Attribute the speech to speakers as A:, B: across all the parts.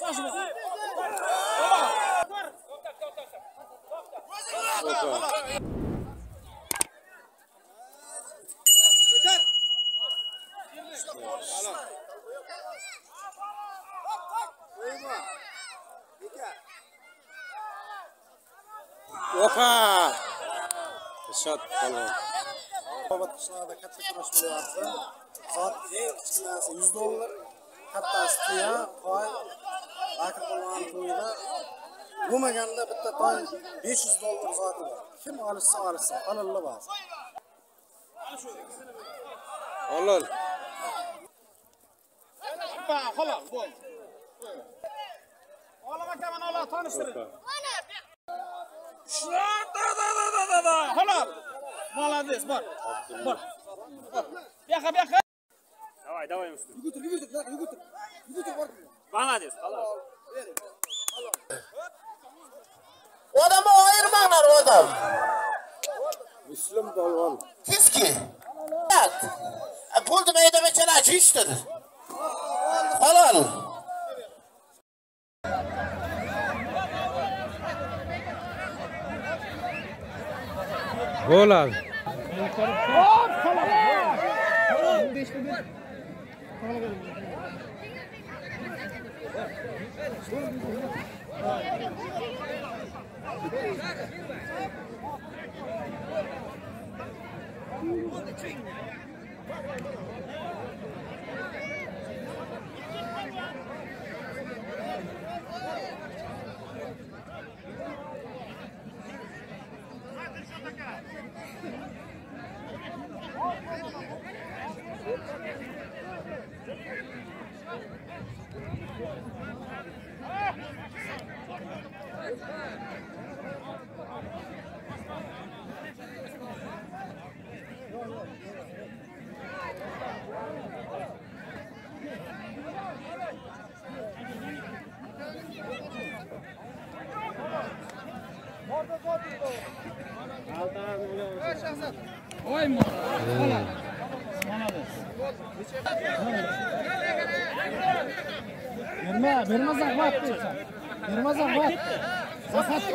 A: Opa! Shot polvon.
B: Bobat qishlog'ida katta kurash bo'lyapti. Zot eng kichkinasi $100, kattasi tuya, toy. Bakir polvon to'yida bo'lmaganda bitta toy $500 zoti bor. Kim olsa, halolli bas.
A: Halol.
B: Halol, bo'l. Olama kaman Alloh tanishtirdi. Da. Halol. Молодец, bor. Bor. Бяха.
C: Давай, Мустафа.
B: Yugutur, bor.
C: Молодец, halol.
D: Odamı ayırmanglar odam.
A: Müslüm polvon.
D: Kiski. Bak. Buldu meydeme çanaçı iştedir. Halal.
A: Gol abi.
B: Vermez zahmet. Zafat.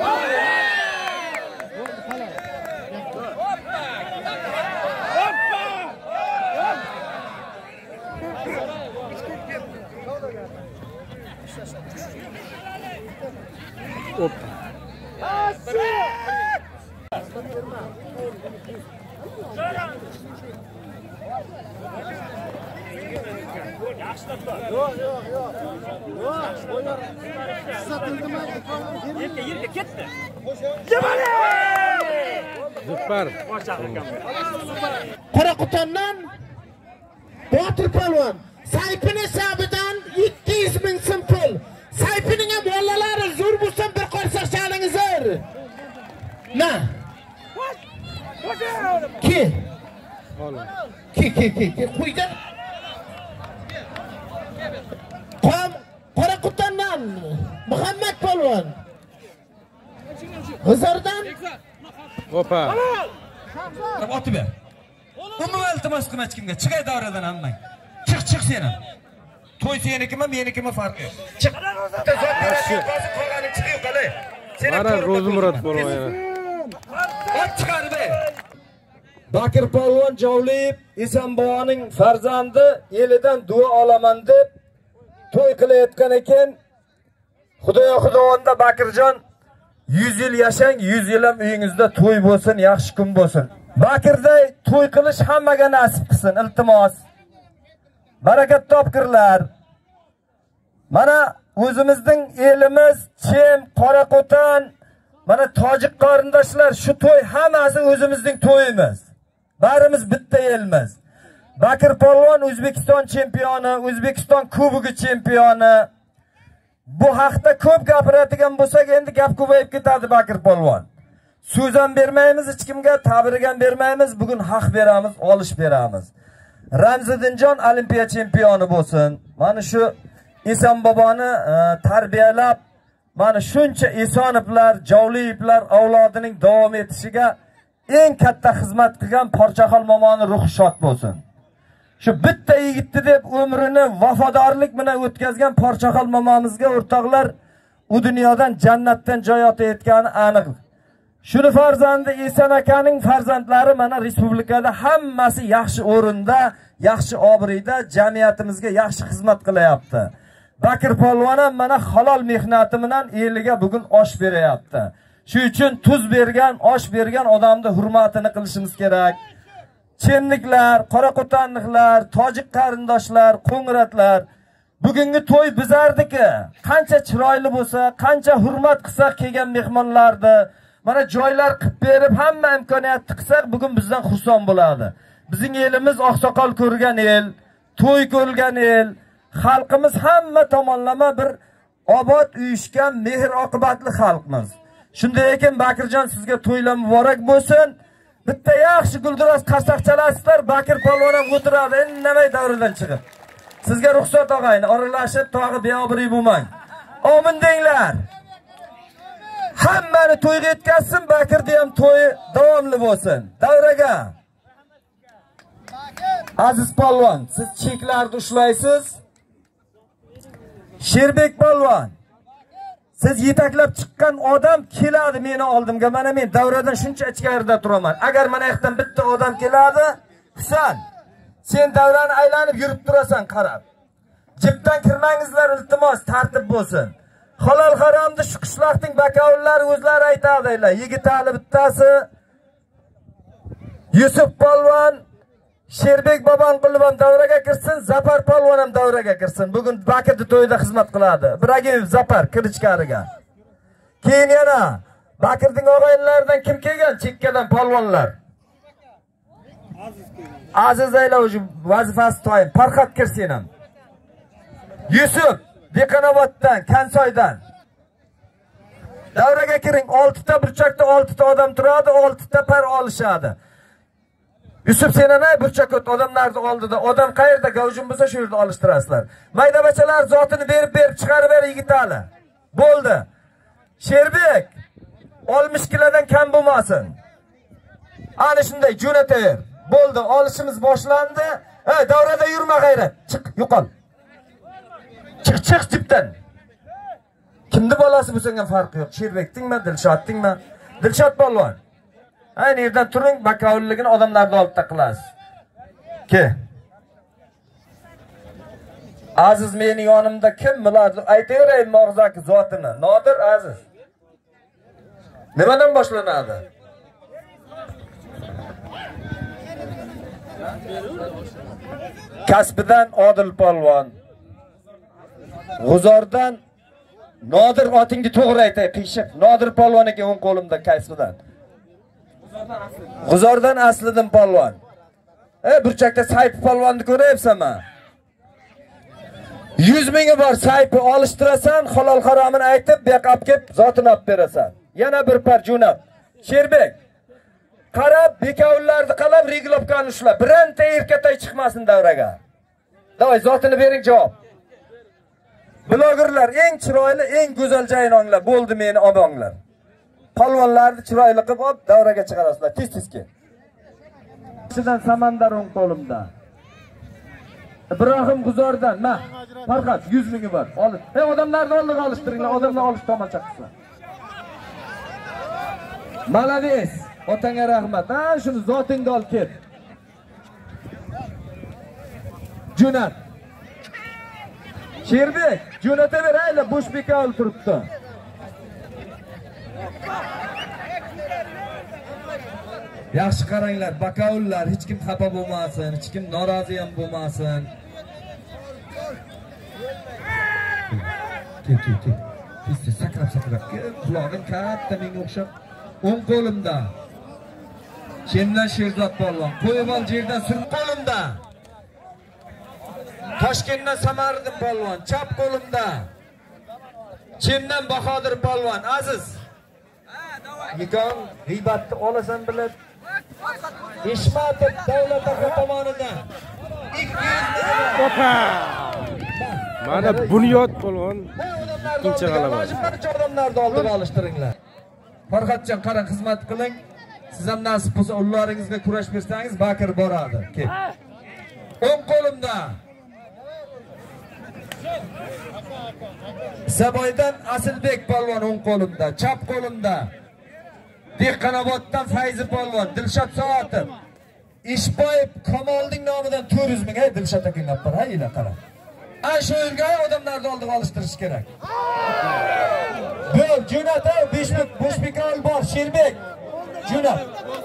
A: Hoppa.
C: Yerga ketdi.
A: Süper.
D: Qoraqutondan Botir polvon saypini hisobidan 200 ming so'm pul. Saypining ham bolalari zo'r bo'lsin bir qarsak chalingizlar. Na. Ki. Ki. Quyda. Qoraqutondan Muhammad polvon. G'izordan
A: Hoppa.
E: Otib ber. Umuman iltimos qilma hech kimga. Chiqay davradan hammang. Chiq seni. To'y senikimi, menikimi farqi yo'q. Chiq. Qolgani chiqib qolay.
A: Mana Ro'zimurod polvon yana.
E: Ot chiqarib ber. Bakir polvon Javliyev Esanboning farzandi elidan duo olaman deb to'y qilayotgan ekan. Xudoyonda Bakirjon 100 yil yashang, 100 yil ham uyingizda to'y bo'lsin, yaxshi kun bo'lsin. Bakirday to'y qilish hammaga nasib qilsin, iltimos. Barakat topkirlar. Mana o'zimizning elimiz, Chem, Qoraquton, mana tojik qarindoshlar, shu to'y hammasi o'zimizning to'yimiz. Barimiz bitta elmiz. Bakir polvon O'zbekiston chempioni, O'zbekiston kubogi chempioni. Bu haqda ko'p gapiradigan bo'lsak, endi gap ko'payib ketadi Bakir polvon. So'z ham bermaymiz hech kimga, tabrik ham bermaymiz. Bugun haq beramiz, olish beramiz. Ramziddinjon olimpiya chempioni bo'lsin. Mana shu Eson boboni tarbiyalab, mana shuncha Esonovlar, Javliyevlar avlodining davom etishiga eng katta xizmat qilgan Porchaqol momoni ruhi shod bo'lsin. Shu bitta yigitni deb umrini vafodorlik bilan o'tkazgan Porchaqal momamizga o'rtoqlar u dunyodan jannatdan joy otayotgani aniq. Shuni farzandi Eson akaning farzandlari mana respublikada hammasi yaxshi o'rinda, yaxshi obro'da jamiyatimizga yaxshi xizmat qilyapti. Bakir polvon ham mana halol mehnati bilan eliga bugun osh beryapti. Shu uchun tuz bergan, osh bergan odamni hurmatini qilishimiz kerak. Chenniklar, qoraqo'tanliklar, tojik qarindoshlar, qo'ng'iratlar bugungi to'y bizardiki, qancha chiroyli bo'lsa, qancha hurmat qilsak kelgan mehmonlarni mana joylar qilib berib, hamma imkoniyatni qilsak, bugun bizdan xursand bo'ladi. Bizning elimiz oqsoqol ko'rgan el, to'y ko'rgan el, xalqimiz hamma tomonlama bir obod, uyushgan, mehr oqibatli xalqmiz. Shunday ekan Bakirjon sizga to'ylar muborak bo'lsin. Bitta yaxshi gulduros qarsak chalasizlar, Bakir polvon ham o'tiradi, indamay davridan chiqib. Sizga ruxsat og'ayni, oralashib tog'i beobro'y bo'lmang. Amin denglar. Hammani to'yga yetkazsin, Bakirda ham to'yi davomli bo'lsin. Davraga. Aziz polvon, siz cheklarni ushlaysiz. Sherbek polvon, siz yetaklab chiqqan odam keladi meni oldimga. Mana men davradan shuncha ichkarida turaman. Agar mana yoqdan bitta odam keladi, Husan, sen davrani aylanib yurib turasan qarab. Jibdan kirmangizlar, iltimos, tartib bo'lsin. Halol haromni shu qishloqning bakovillari o'zlari aytadilar. Yigitali bittasi Yusuf polvon, Sherbek Bobonqulov ham davraga kirsin, Zapar polvon ham davraga kirsin. Bugun Bakirda to'yda xizmat qiladi. Ibragimov Zapar kirichkariga. Keyin yana Bakirning og'aynilaridan kim kelgan? Chekkadan polvonlar. Aziz aylovchi vazifasi to'yin. Farqat kirsin ham. Yusuf Beqanoboddan, Kansoydan. Davraga kiring. 6 ta burchakda 6 ta odam turadi, 6 ta par olishadi. Yusuf sen ana burchak odamlarni oldida, odam qayerda gavjum bo'lsa shu yerda olishtirasizlar. Maydabachalar zotini berib chiqarib ber Yigitali. Bo'ldi. Sherbek 60 kilodan kam bo'lmasin. Ana shunday jo'nataver. Bo'ldi, olishimiz boshlandi. Davrada yurma g'ayrat. Chiq, yo'qol. Chiq jibdan. Kimni bolasi bo'lsa ham farqi yo'q. Sherbekdingmi, Dilshoddingmi? Dilshod polvon. Ayni yerdan turing, bakovulligini odamlarni oldida qilasiz. Ke. Aziz meni yonimda kim biladi? Aytaveray mag'zaki zotini. Nodir Aziz. Nimadan boshlanadi? Kasbidan Odil polvon. G'uzordan Nodir otingni to'g'ri aytay, pishib. Nodir polvoniga o'ng qo'limda kasbidan. G'uzordan Asliddin polvon. Burchakda Sayf polvonni ko'ryapsanmi? 100 mingi bor Sayfi olishtirasan, halol haromini aytib, beqab kelib zotini olib berasan. Yana bir par jo'nab. Sherbek qarab, bekovullarni qalab, reglobkani ushlab, biranta erkatay chiqmasin davraga. Davay zotini bering javob. Blogerlar eng chiroyli, eng go'zal joyini anglar, bo'ldi meni obonglar. Polvonlarni chiroyli qilib olib davraga chiqarasizlar, tez-tezki. Sizdan Samandar o'ng qo'limda. Ibrohim G'uzordan, ma, Farqat 100 mingi bor. Olib. Odamlarni oldiga olishtiringlar, odamlar olish tomosha qilsin. Malades, otanga rahmat. Shuni zotingga olib ket. Jo'nat. Sherbek, jo'nataver, ayla bo'sh beka olib turibdi. Yaxshi qaranglar, bakovullar, hech kim xafa bo'lmasin, hech kim norozi ham bo'lmasin. Kel. Siz sakrab. Quloqing katta menga o'xshab. O'ng qo'limda. Chendan Sherzod polvon, qo'yib ol yerdan sur qo'limda. Toshkentdan Samariddin polvon, chap qo'limda. Chendan Bahodir polvon, Aziz. Yig'on g'iybatni olasan bilib. Ishmatov davlat aka tomonidan 200
A: Opa! Mana Bunyod polvon ikkinchi g'alaba.
E: Odamlarni oldiga olishtiringlar. Farxatjon, qarang, xizmat qiling. Siz ham nasib bo'lsa ullaringizga kurash bersangiz, Bakir boradi. Kel. o'ng qo'limda Saboydan Asilbek polvon o'ng qo'limda, chap qo'limda Dehqonoboddan Fayzi polvon, Dilshod Soatov, Ishboyev Kamolning nomidan 400 ming Dilshod akanglab bor, hayla qara. Ana shu yerga odamlarni oldiga olishtirish kerak. Bo'l, jo'nat, Boshbekov bor, Sherbek. Jo'nat.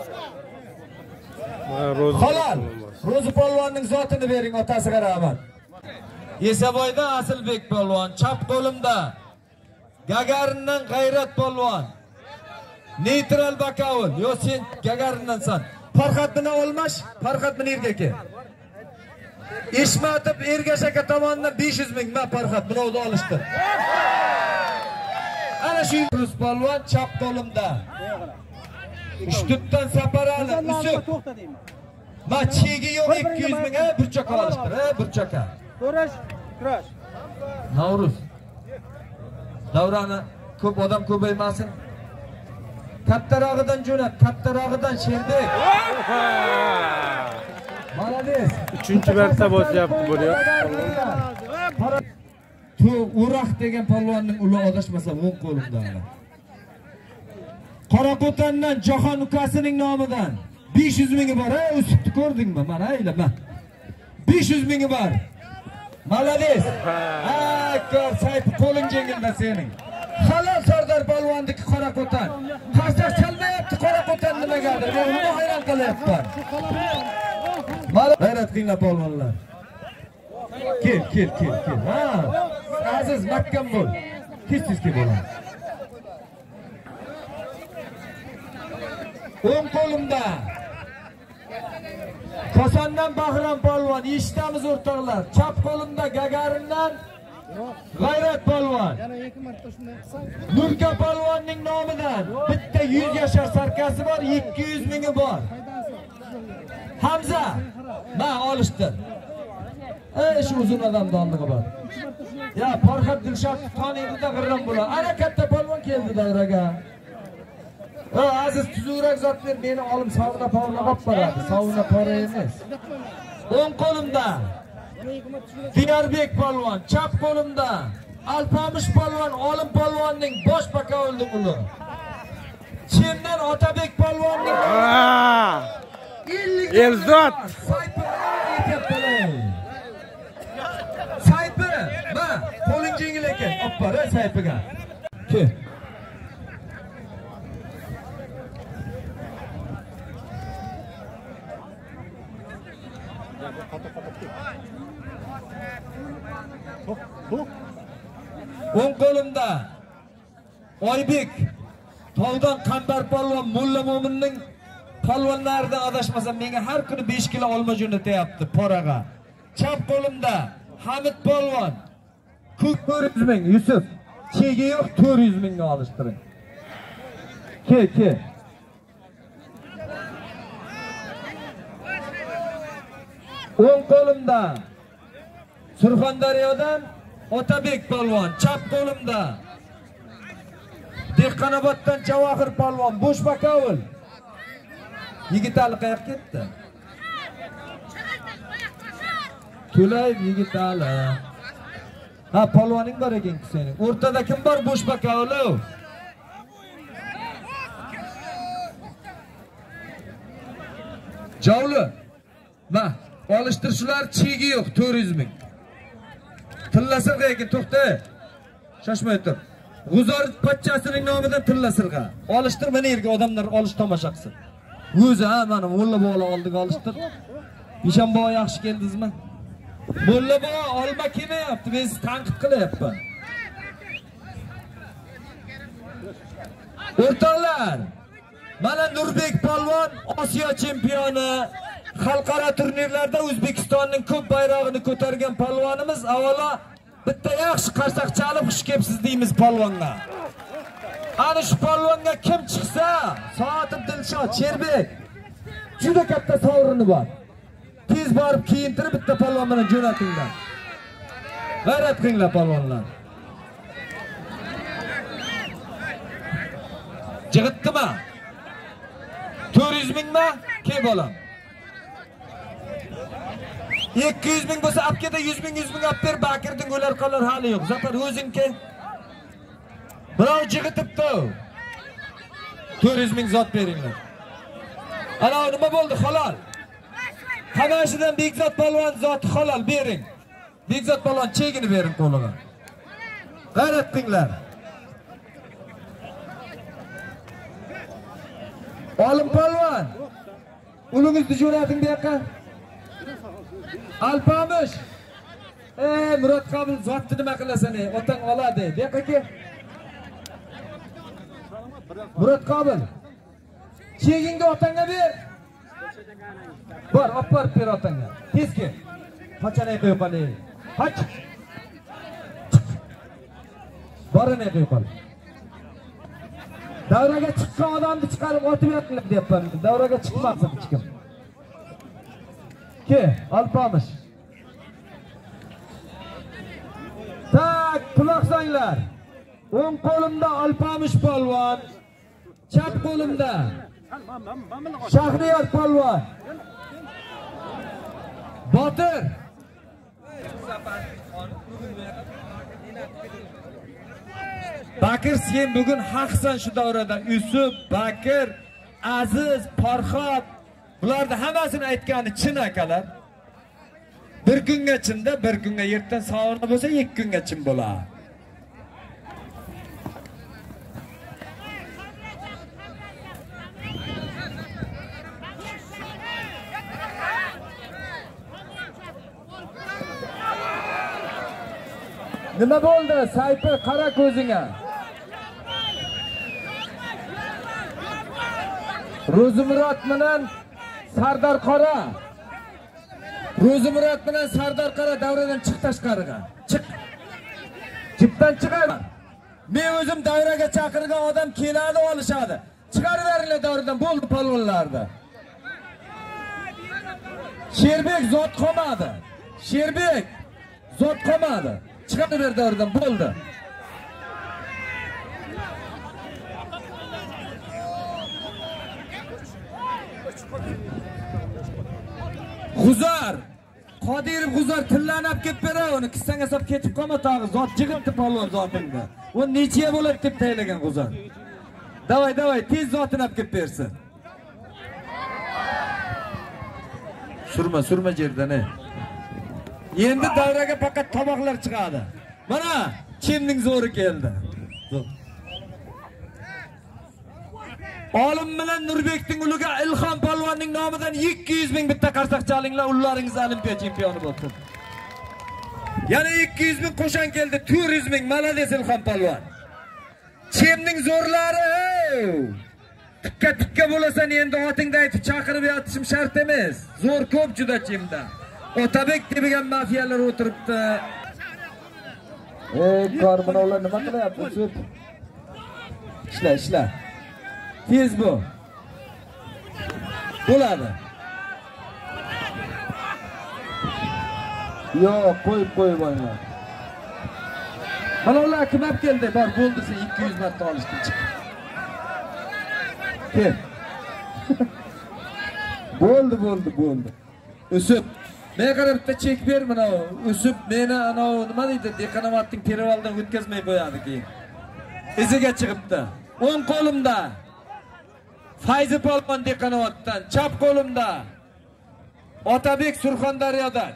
E: Halol. Ro'zi polvonning zotini bering, otasiga rahmat. Yesaboydan Asilbek polvon, chap qo'limda Gagarindan G'ayrat polvon. Neytral Bakavul, yo sen Gagarindansan. Farhod bilan olmash, Farhod bilan erkak. Ishmatov Ergash aka tomonidan 500 ming ma Farhod birovni olishdi. Ana shu Rus polvon chap qo'limda. Ushtutdan Saparali, Usub. Ma chegi yo'q 200 ming burchaka olishdi, burchaka.
C: Kurash.
E: Navruz. Davrani ko'p odam ko'paymasin. Kattarog'idan jo'nat, kattarog'idan Sherbek. Malades.
A: 3-marta bosyapti buni.
E: Uroq degan polvonning uli adashmasa o'ng qo'limda. Qoraqo'tandan Jahon ukasining nomidan 500 mingi bor, o'sibni ko'rdingmi? Mana aylama. 500 mingi bor. Malades. Ko'r sayt qo'ling jengilda sening. Halol Sardor polvonniki Qoraqo'tan. Qarsak chalmayapti Qoraqo'tan nimagadir. Men uni hayron qilyapman. G'ayrat qilinglar polvonlar. Kel. Ha. Aziz mahkam bo'l. Tez-tezga bo'ladi. O'ng qo'limda Kosondan Bahrom polvon, eshitamiz o'rtoqlar. Chap qo'limda Gagarindan G'ayrat polvon. Nurka polvonning nomidan bitta 100 yashar sarkasi bor, 200 mingi bor. Hamza, ma olishdi. Shu uzun odamning oldiga bor. Ya Farhod Dilshod taniydi-da g'irram bo'lar. Ana katta polvon keldi davraga. Aziz tuzukroq zot ber, meni olim savna polvon olib boradi. Savna pora emas. O'ng qo'limda Dinorbek polvon, chap qo'limda Alpomish polvon, olim polvonning bosh bakovulning uli. Chimdan Otabek polvonning
A: Elzot.
E: Saypi, ma, qo'ling jengil ekan. Oppa, saypiga. Ke. O'ng qo'limda Oybek Tog'dan Qambar polvon, Mulla Mo'minning polvonlaridan adashmasam menga har kuni 5 kilo olma jo'natyapti poraga. Chap qo'limda Hamid polvon, 400 ming Yusuf. Chegi yo'q, 400 mingga olishtiring. Ke. O'ng qo'limda Surxondaryodan Otabek polvon, chap qo'limda Dehqonoboddan Javohir polvon, bosh bakovul. Yigitali qayerga ketdi? To'layib Yigitali. Ha, polvoning bor ekan-ku sening. O'rtada kim bor bosh bakovul? Javli. Va, olishtirishlar chegi yo'q, 400 ming. Tillasirga ekan, to'xta. Shoshmay tur. G'uzor pochchasining nomidan tillasirga. Olishtir, mana yerga odamlar olish tomosha qilsin. O'zi mana Mulla bola oldiga olishtir. Ishanbo yaxshi keldingizmi? Mulla bola olma kelmayapti, men sizni tanqid qilyapman. O'rtoqlar, mana Nurbek polvon Osiyo chempioni, xalqaro turnirlarda O'zbekistonning ko'p bayrog'ini ko'targan polvonimiz. Avvalo bitta yaxshi qarsak chalib xush kelibsiz deymiz polvonga. Ana shu polvonga kim chiqsa, Soatov Dilshod, Sherbek juda katta sovrini bor. Tez borib kiyintirib bitta polvon bilan jo'natinglar. G'ayrat qilinglar polvonlar. Jig'itdimi? 400 mingmi? Ke bolam. 200 ming bo'lsa, apkada 100 ming olib ber, Bakirning o'lar qolar hali yo'q. Zafar o'zingki. Birov jig'itibdi. 400 ming zot beringlar. Ana nima bo'ldi, halol. Qamashidan Bekzod polvon zoti halol bering. Bekzod polvon chegini bering qo'liga. G'ayrat qilinglar. Olim polvon. Ulingizni jo'nating bu yoqqa. Alpamush. Murod Qobil zotni nima qilasan? Otang oladi. Bu yoqqa kel. Murod Qobil. Chegingni otangga ber. Bor, olib borib ber otangga. Tez kel. Qachonay qo'yib qoling. Qoch. Borini qo'yib qol. Davraga chiqqan odamni chiqarib otib yo'qlar deyapman. Davraga chiqmabsiz hech kim. Ke, Alpamush. Tak, quloq solinglar. O'ng qo'limda Alpamush polvon, chap qo'limda Shahriyar polvon. Botir. Bakir, sen bugun haqsan shu davrada. Yusuf, Bakir, Aziz, Farhod, bularni hammasini aytgani chin akalar. Bir kunga chinda, bir kunga yerdan sog'ini bo'lsa, 2 kunga chin bo'ladi. Nima bo'ldi? Sayfi, qara ko'zingga. Ro'zimurod bilan Sardor Qora. Ro'zimurod bilan Sardor Qora davradan chiq tashqariga. Chiq. Jipdan chiqar. Men o'zim davraga chaqirgan odam keladi, olishadi. Chiqarib beringlar davradan, bo'ldi polvonlarda. Sherbek zot qolmadi. Sherbek zot qolmadi. Chiqarib ber davradan, bo'ldi. G'uzar. Qodirov G'uzar tillanib kelib bera, uni kissanga solib ketib qolma tag'i. Zot jig'ibdi polvon zotingda. U nechiga bo'ladi deb taylagan G'uzar. Davay, tez zotini olib kelib bersin. Surma yerdan. Endi davraga faqat tomoqlar chiqadi. Mana kimning zo'ri keldi. Olim bilan Nurbekning uliga Ilhom polvonning nomidan 200 ming bitta qarsak chalinglar, ullaringiz olimpiya chempioni bo'lsin. Yana 200 ming qo'shan keldi, 400 ming. Malades Ilhom polvon. Kimning zo'rlari? Tikka bo'lasan, endi otingda aytib chaqirib yotishim shart emas. Zo'r ko'p juda chimda. Otabek degan mafiyalar o'tiribdi. Kormonovlar nima qilyapti? Ishla. Tez bu. Bo'ladi. Yo'q, qo'yib oylar. Mana ular kim olib keldi? Bor, bo'ldi, sen 200 marta olishdi. Chiq. Kel. Bo'ldi. O'sib. Men qarab bitta chek ber mana. O'sib meni ana nima deydi? Deqanovatning perivaldan o'tkazmay qo'yadi keyin. Iziga chiqibdi. O'ng qo'limda Fayzi polvon Deqanovatdan, chap qo'limda Otabek Surxondaryodan.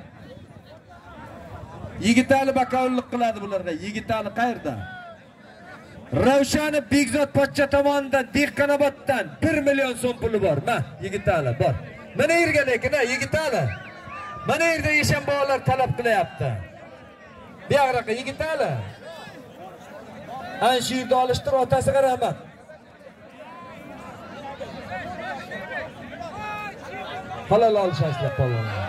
E: Yigitali bakovullik qiladi bularga. Yigitali qayerda? Ravshani Bekzod pochcha tomonidan Deqanovatdan 1 million so'm puli bor. Ma, Yigitali bor. Mana yerga lekin, Yigitali. Mana yerda Eshanbolar talab qilyapti. Bu yoqqa Yigitali. Ana shu yerda olishtir, otasiga rahmat. Halol olishasizlar polvonlar.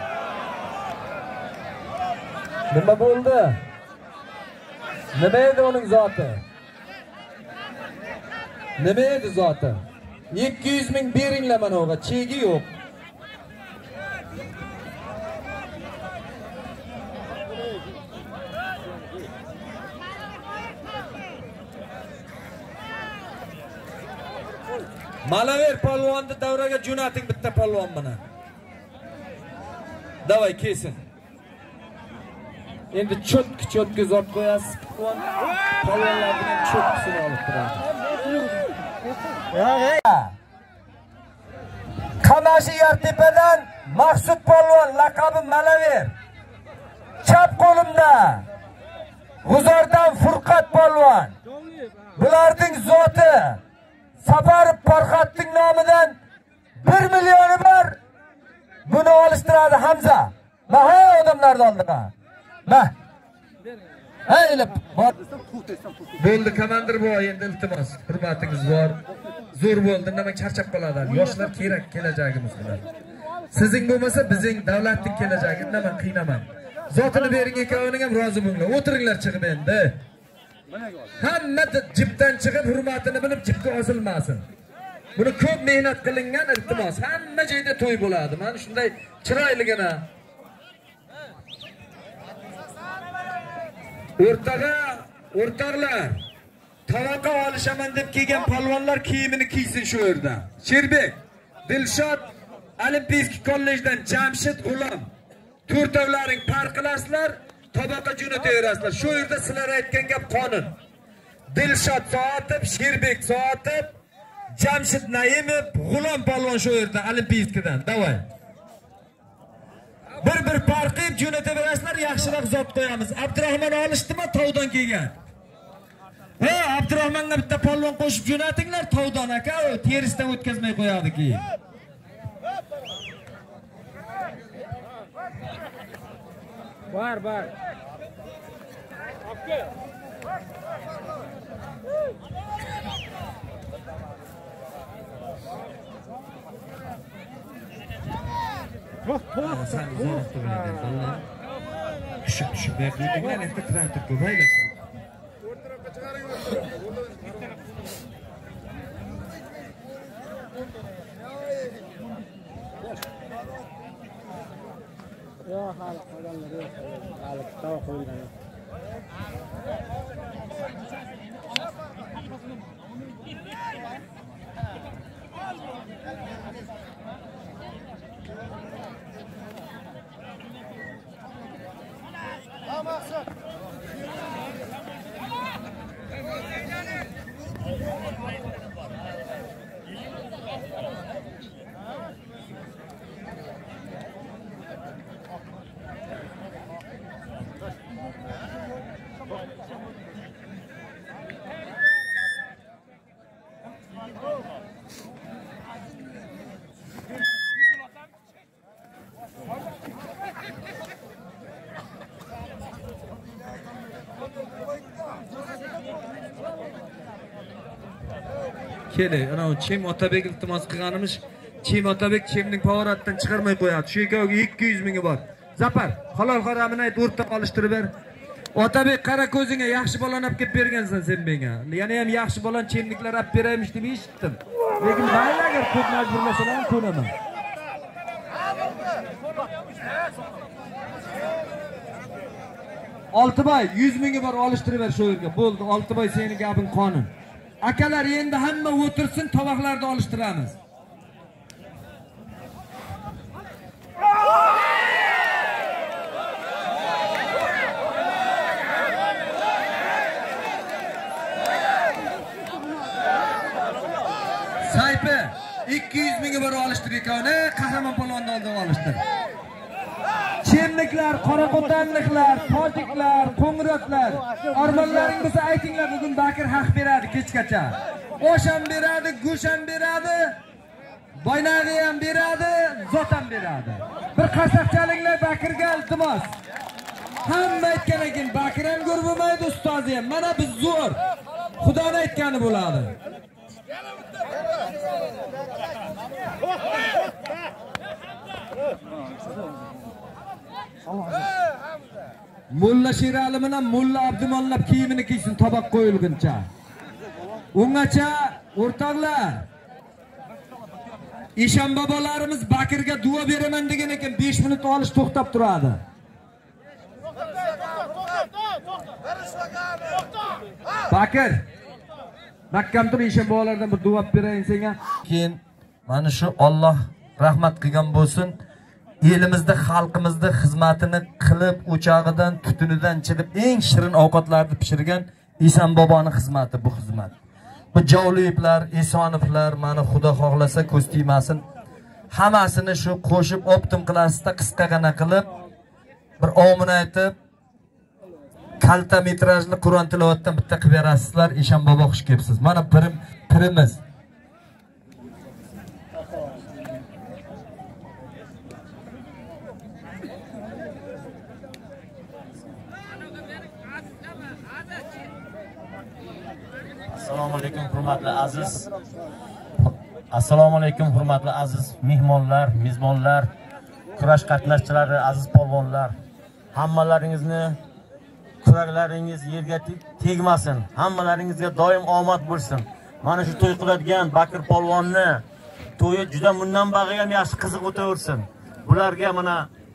E: Nima bo'ldi? Nima edi uning zoti? 200 ming beringlar mana o'ga, chegi yo'q. Malaver polvonni davraga jo'nating bitta polvon mana. Davay kesin. Endi cho'tki zot qo'yasiz. Palvonlarning cho'tkisini olib turadi. Qamashi Yartepadan Maqsud polvon laqabi Malaver. Chap qo'limda G'uzordan Furqat polvon. Bularning zoti Safarov Farxatning nomidan 1 millioni bor. Buni olishtiradi Hamza. Maha odamlarni oldiga. Ma. Haylab bo'ldi komandir bu endi iltimos. Hurmatingiz bor. Zo'r bo'ldi, nima charchab qoladi. Yoshlar kerak kelajagimiz bilan. Sizing bo'lmasa bizning davlatning kelajagi nima qiynamang. Zotini bering ekaniga ham rozi bo'linglar. O'tiringlar chiqib endi. Hamma jibdan chiqib hurmatini bilib jibga osilmasin. Buni ko'p mehnat qilingan iltimos. Hamma joyda to'y bo'ladi. Mana shunday chiroyligina. O'rtoqlar, tavoqa olishaman deb kelgan palvonlar kiyimini kiysin shu yerda. Sherbek, Dilshod, Olimpiyskiy kollejdan Jamshid G'ulom. To'rtovlaring farqilasizlar, tavoqa jo'nataverasizlar. Shu yerda sizlar aytgan gap qonun. Dilshod Soatov, Sherbek Soatov, Jamshid Naimov, G'ulom palvon shu yerda Olimpiyskidan. Davay. Bir farqib jo'nataverasizlar, yaxshiroq zot qo'yamiz. Abdurahmon olishdimi Tovdan kelgan? Ha, Abdurahmonga bitta palvon qo'shib jo'natinglar Tovdan aka, u terisdan o'tkazmay qo'yadi keyin.
C: Bar.
E: Sen zo'r qilgan Allah. Tushib beklitinglar, endi traktor ko'paydi.
C: Yo, hali qolganlar yo'q. Hali tava qo'yilgan.
E: Keli, ana Çem Otabek iltimos qilganimiz, Çem Otabek Çemning pavoratdan chiqarmay qo'yadi. Shu yerga 200 ming bor. Zapar, halol haramini ayt, o'rta qolishtirib ber. Otabek qara ko'zingga yaxshi bolani olib kelib bergansan sen menga. Yana ham yaxshi bolan Çemniklar olib beraymish deb eshitdim. Lekin mayli agar ko'p majburlasalar ko'naman. Oltibay 100 ming bor olishtirib ber shu yerga. Bo'ldi, Oltibay seni gaping qonun. Akalar endi hamma o'tirsin, tovoqlarni olishtiramiz. Saypi 200 ming bor olishtir ekani, qahramon polvonni oldi olishtir. Çemliklar, Qoraqo'tanliklar, tojiklar, qo'ng'irotlar, armonlaring bo'lsa aytinglar, bugun Bakir haq beradi kechgacha. O'sham beradi, go'sham beradi, boynag'i ham beradi, zot ham beradi. Bir qarsak chalinglar Bakirga iltimos. Hamma aytgan ekan, Bakir ham ko'r bo'lmaydi, ustozi ham. Mana biz zo'r. Xudoning aytgani bo'ladi. Mulla Sherali bilan Mulla Abdumollab kiyimini kiysin toboq qo'yilguncha. Ungacha o'rtoqlar, Ishon bobolarimiz Bakirga duo beraman degan ekan, 5 minut olish to'xtab turadi. Bakir, Makkam tur Ishon bobolardan bir duo berayin senga. Keyin mana shu Alloh rahmat qilgan bo'lsin. elimizda xalqimizda xizmatini qilib, o'chog'idan, tutunidan chiqib eng shirin ovqatlarni pishirgan Eson boboning xizmati bu xizmat. Bu Jovliyevlar, Esonovlar, mana Xudo xohlasa ko'z tegmasin, hammasini shu qo'shib optim qilasizda qisqagina qilib bir omin aytib kalta metrajli Qur'on tilovatdan bitta qilib berasizlar. Eshon bobo xush kelibsiz. Mana pirimiz.
F: Assalomu alaykum hurmatli aziz. Assalomu alaykum hurmatli aziz mehmonlar, mezbonlar, kurash qatnashchilari, aziz polvonlar. Hammalaringizni kuraklaringiz yerga tegmasin. Hammalaringizga doim omad bo'lsin. Mana shu to'y qiladigan Bakir polvonni to'yi juda bundan bag'iga ham yaxshi qiziq o'taversin. Bularga mana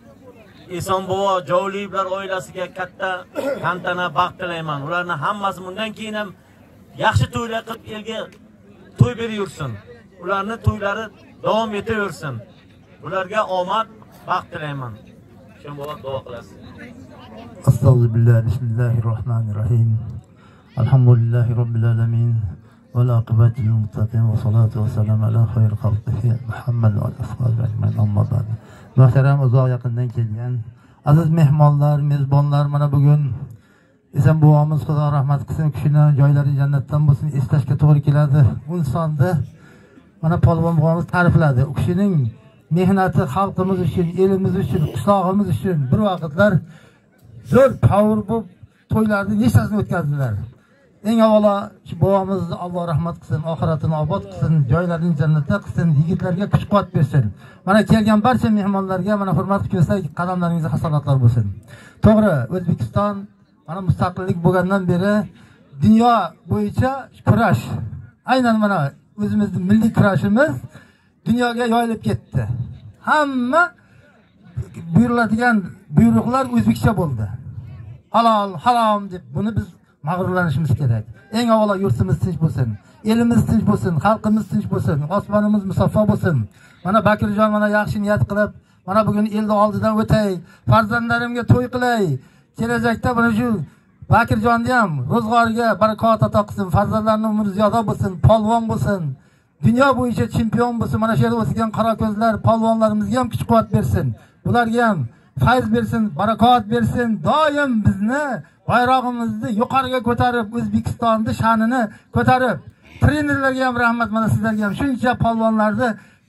F: Eson bobo, Jovliyevlar oilasiga katta tantana baxt tilayman. Ularning hammasi bundan keyin ham yaxshi to'ylar qilib elga to'y beraversin. Ularning to'ylari davom etaversin. Ularga omad, baxt tilayman. Eson bobo duo qilasiz.
G: Estağfirullah, bismillahirrahmanirrahim. Elhamdülillahi rabbil alamin. Vel akıbetu lil muttaqin ve salatu ve selam ala hayr halqihi Muhammed ve ashabihi ecmaîn. Amma ba'd. Muhterem uzoq yaqindan kelgan aziz mehmonlar, mezbonlar, mana bugun Eson bobomiz Xudo rahmat qilsin, kishini joylari jannatdan bo'lsin, eslashga to'g'ri keladi. Bu insonni mana polvon bobomiz ta'rifladi. U kishining mehnati xalqimiz uchun, elimiz uchun, qishlog'imiz uchun bir vaqtlar zo'r power bu to'ylarni nechtasini o'tkazdilar. Eng avvalo bobomizni Alloh rahmat qilsin, oxiratini obod qilsin, joylarini jannatda qilsin, yigitlarga kuch-quvvat bersin. Mana kelgan barcha mehmonlarga mana hurmat qilsak, qadamlaringizga hasanatlar bo'lsin. To'g'ri, O'zbekiston mana mustaqillik bo'lgandan beri dunyo bo'yicha kurash, aynan mana o'zimizning milliy kurashimiz dunyoga yoyilib ketdi. Hamma buyuriladigan buyruqlar o'zbekcha bo'ldi. Halol, harom deb buni biz mag'rurlanishimiz kerak. Eng avvalo yurtimiz tinch bo'lsin, elimiz tinch bo'lsin, xalqimiz tinch bo'lsin, osmonimiz musaffo bo'lsin. Mana Bakirjon mana yaxshi niyat qilib, mana bugun elni oldidan o'tay, farzandlarimga to'y qilay. Kelajakda mana shu Bakirjonni ham ro'zg'origa barakot ato qilsin, farzandlarning umri ziyoda bo'lsin, polvon bo'lsin, dunyo bo'yicha chempion bo'lsin. Mana shu yerda o'sgan qora ko'zlar polvonlarimizga ham kuch-quvvat bersin. Bularga ham fayz bersin, barakot bersin. Doim bizni bayrog'imizni yuqoriga ko'tarib, O'zbekistonning sha'nini ko'tarib, trenerlarga ham rahmat, mana sizlarga ham shuncha polvonlarni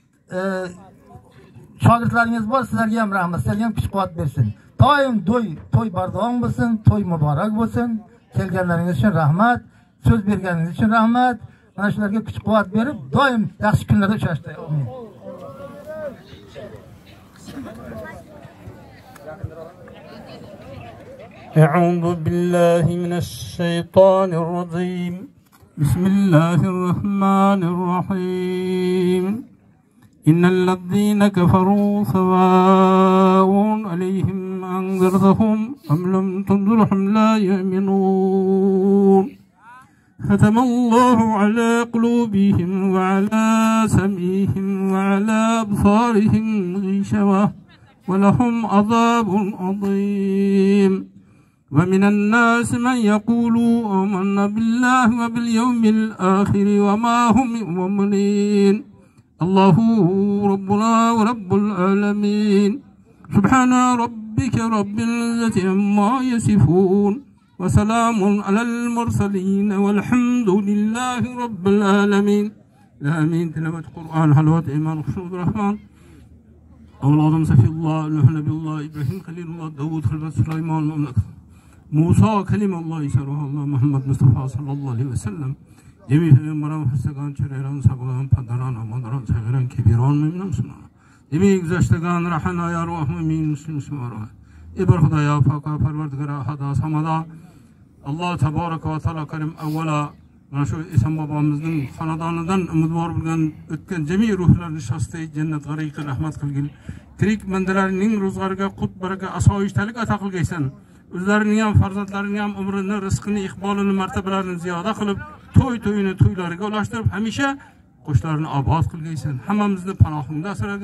G: shogirdlaringiz bor, sizlarga ham rahmat, sizlarga ham kuch-quvvat bersin. Doim to'y bardavom bo'lsin, to'y muborak bo'lsin. Kelganlaringiz uchun rahmat, so'z berganingiz uchun rahmat. Mana shularga kuch-quvvat berib, doim yaxshi kunlarda uchrashdik. Amin.
A: أعوذ بالله من الشيطان الرجيم. بسم الله الرحمن الرحيم. إن الذين كفروا سواء عليهم أنذرتهم أم لم تنذرهم لا يؤمنون. ختم الله على قلوبهم وعلى سمعهم وعلى أبصارهم غشاوة ولهم عذاب عظيم. ومن الناس من يقول آمنا بالله وباليوم الآخر وما هم مؤمنين. الله ربنا ورب العالمين. سبحان ربك رب العزة عما يصفون وسلام على المرسلين والحمد لله رب العالمين. آمين. تلاوة القرآن حلوة إيمان خشوع الرحمن. أولادم سفي الله نوح نبي الله إبراهيم خليل الله داود خليل سليمان مملكة موسى كلم الله يسره الله محمد مصطفى صلى الله عليه وسلم. جميع مرام حسگان چرایان سبگان پدران آمدران سگران کبیران میمنم سنا. جميع گذشتگان رحنا یا روح مؤمن مسلم سوارا. ابر خدایا فاقا پروردگارا حدا سمدا. Allah Tebaraka ve Teala Kerim evvela şu Eson babamızın xonadonidan umidvor bo'lgan o'tgan jami ruhlarni shostay jannat g'ariqi rahmat qilgin. Tirik bandalarning ro'zg'origa qut baraka asoyishtalik ato qilgaysan. O'zlarining ham farzandlarining ham umrini, rizqini, iqbolini, martabalarini ziyoda qilib, to'yini to'ylariga ulashtirib, hamisha qo'shlarni obod qilgaysan. Hammamizni panohingda asragin.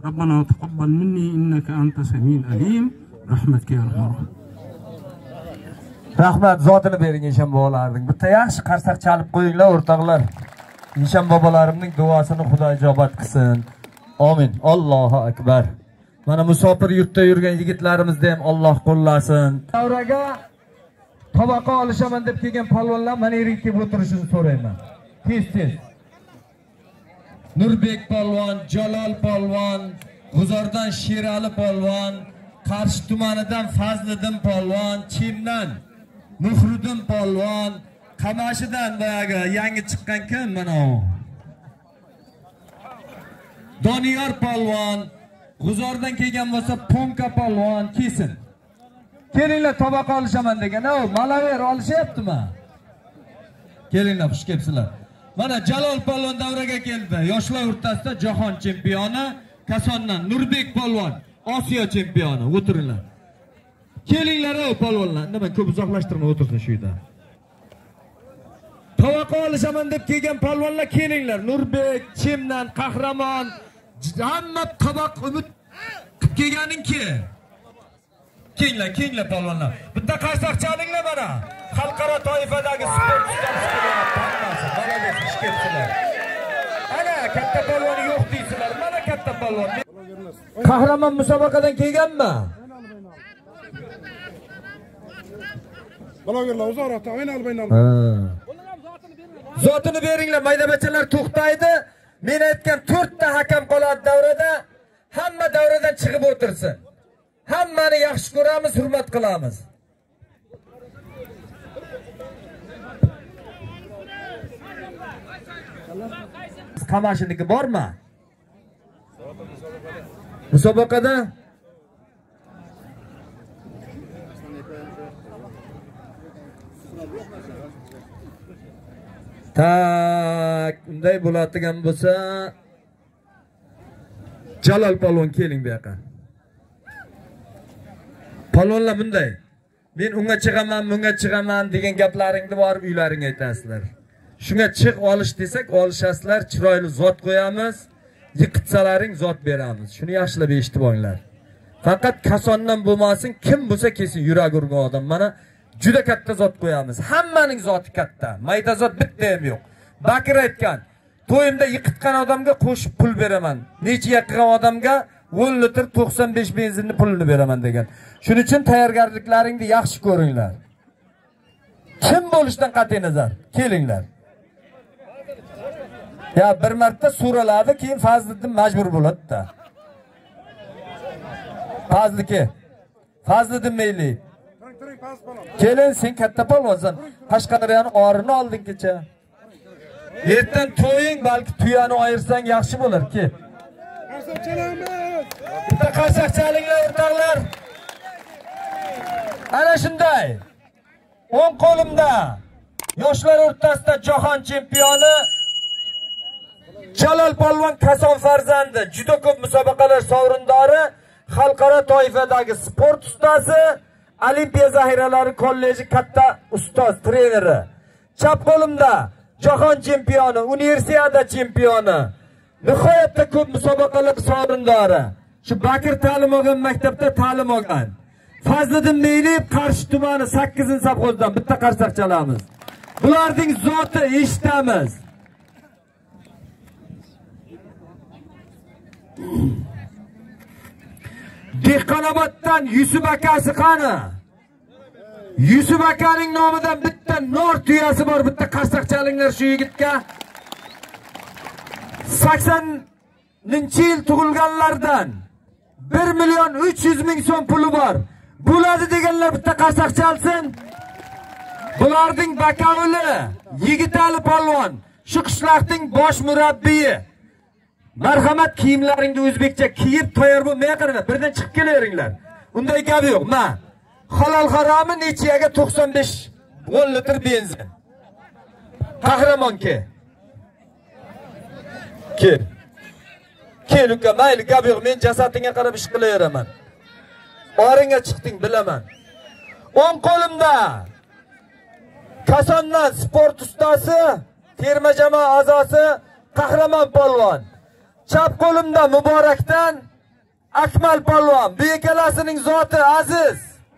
A: ربنا تقبل مني إنك أنت السميع العليم برحمتك يا أرحم الراحمين.
E: Rahmat, zotini bering Eshan bobolarning. Bitta yaxshi qarsak chalib qo'yinglar o'rtoqlar. Eshan bobolarimning duosini Xudo ijobat qilsin. Amin. Allohu akbar. Mana musofir yurtda yurgan yigitlarimizni ham Alloh qo'llasin. Davraga tobaqa olishaman deb kelgan palvonlar mana yering kelib o'tirishini so'rayman. Tez. Nurbek polvon, Jalol polvon, G'uzordan Sherali polvon, Qarshi tumanidan Fazliddin polvon, Chimdan Muhriddin polvon, Qamashidan boyaga yangi chiqqan kim mana u? Doniyor polvon, G'uzordan kelgan bo'lsa Ponka polvon kelsin. Kelinglar tobaqa olishaman degan. O, malaver olishyaptimi? Kelinglar, xush kelibsizlar. Mana Jalol polvon davraga keldi. Yoshlar o'rtasida jahon chempioni, Kasondan Nurbek polvon, Osiyo chempioni. O'tiringlar. Kelinglar o polvonlar. Nima ko'p uzoqlashtirmay o'tirsin shu yerda. Tovaqa olishaman deb kelgan polvonlar kelinglar. Nurbek, Chimdan, Qahramon, hamma tovoq umid qilib kelganing-ki. Kelinglar polvonlar. Bitta qarsak chalinglar mana. Xalqaro toifadagi sportchilar chiqibsizlar. Ana katta polvon yo'q deysizlar. Mana katta polvon. Qahramon musobaqadan kelganmi?
B: Balogerlar uzoqroqda o'ynal baynal.
E: Zotini beringlar, maydabachalar to'xtaydi. Men aytgan 4 ta hakam qoladi davrada. Hamma davradan chiqib o'tirsin. Hammani yaxshi ko'ramiz, hurmat qilamiz. Qamashiniki bormi? Musobaqada tak, unday bo'ladigan bo'lsa Jalol polvon keling bu yoqqa. Polvonlar bunday. Men unga chiqaman, bunga chiqaman degan gaplaringni borib uylaringga aytasizlar. Shunga chiq olish desak, olishasizlar, chiroyli zot qo'yamiz, yiqitsalaring zot beramiz. Shuni yaxshilab eshitib olinglar. Faqat kasondan bo'lmasin, kim bo'lsa kelsin yurag urgan odam. Mana juda katta zot qo'yamiz. Hammaning zoti katta. Mayda zot bitta ham yo'q. Bakir aytgan, to'yimda yiqitgan odamga qo'shib pul beraman. Necha yiqqan odamga 10 litr 95 benzinni pulini beraman degan. Shuning uchun tayyorgarliklaringni yaxshi ko'ringlar. Kim bo'lishdan qat'iy nazar, kelinglar. Ya bir marta so'raladi, keyin Fazliddin majbur bo'ladi-da. Fazliddin mayli. Kelin, sen katta polvonsan. Qashqadaryoning orini olding kecha. Ertan to'ying, balki tuyani oyirsang yaxshi bo'lar, ki. Bitta qarsak chalinglar o'rtoqlar. Ana shunday. 10 qo'limda yoshlar o'rtasida jahon chempioni Jalol polvon Kason farzandi, juda ko'p musobaqalar sovrindori, xalqaro toifadagi sport ustasi, Olimpiya zaxiralari kolleji katta ustoz, treneri. Chap qo'limda jahon chempioni, universiada chempioni, nihoyatda ko'p musobaqalar sovrindori. Shu Bakir ta'lim olgan maktabda ta'lim olgan. Fazliddin Meyliyev Qarshi tumani 8-sovxozdan bitta qarsak chalamiz. Bularning zoti eshitamiz. Dehqonoboddan Yusuf akasi qani? Yusuf akaning nomidan bitta nor tuyasi bor, bitta qarsak chalinglar shu yigitga. 80-yil tug'ilganlardan 1.300.000 so'm puli bor. Bo'ladi deganlar bitta qarsak chalsin. Bularning bakavuli Yigitali polvon, shu qishloqning bosh murabbiyi. Marhamat, kiyimlaringni o'zbekcha kiyib tayyor bo'lmay qaranglar, birdan chiqib kelaveringlar. Unday gap yo'q. Ma, halol haromi nechiyaga 95 10 litr benzin. Qahramon ke. Kel uka, mayli gap yo'q, men jasadingga qarab ish qilaveraman. Oringga chiqding, bilaman. 10 qo'limda Kasondan sport ustasi, terma jamoa a'zosi Qahramon polvon. Chap qo'limda Muborakdan Akmal polvon, bu ikkalasining zoti aziz.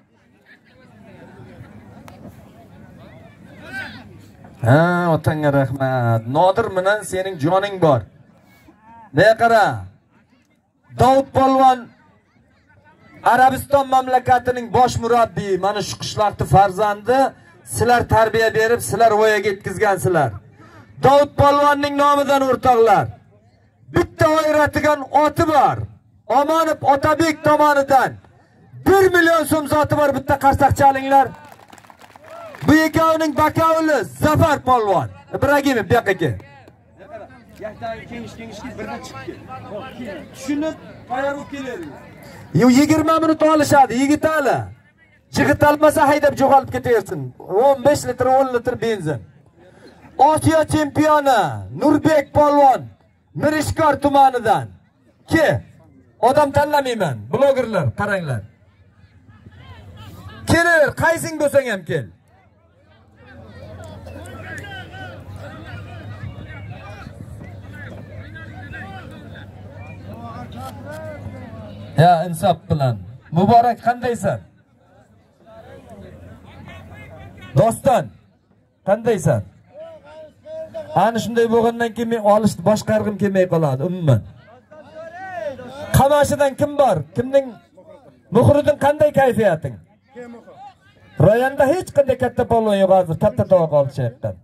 E: Ha, otangga rahmat. Nodir bilan sening joning bor. Ne qara? Davud polvon Arabiston mamlakatining bosh murabbiyi, mana shu qishloqning farzandi, sizlar tarbiya berib, sizlar voyaga yetkazgansizlar. Davud polvonning nomidan o'rtoqlar, bitta o'yratigan oti bor. Omonov Otabek tomonidan 1 million so'm zoti bor, bitta qarsak chalinglar. Bu ikkovining bakovuli Zafar polvon. Ibragimov bu yoqqa kel. Yaxtagi kengish birdan chiqib kel. Tushunib, tayyorib keladi. 20 minut olishadi, Yigitali. Jigit almasa haydab jo'g'alib ketaversin. 15 litr, 10 litr benzin. Osiyo chempioni Nurbek polvon Mirishkor tumanidan. Ke, odam tanlamayman, blogerlar, qaranglar. Kelar, qaysing bo'lsang ham kel. Ya insof bilan. Muborak, qandaysan? Doston, qandaysan? Ana shunday bo'lgandan keyin men olishni boshqarg'im kelmay qoladi, umuman. Qamashidan kim bor? Kimning Muhriddin qanday kayfiyating? Rayonda hech qanday katta polvon yo'q hozir, katta tovoq olishyapti.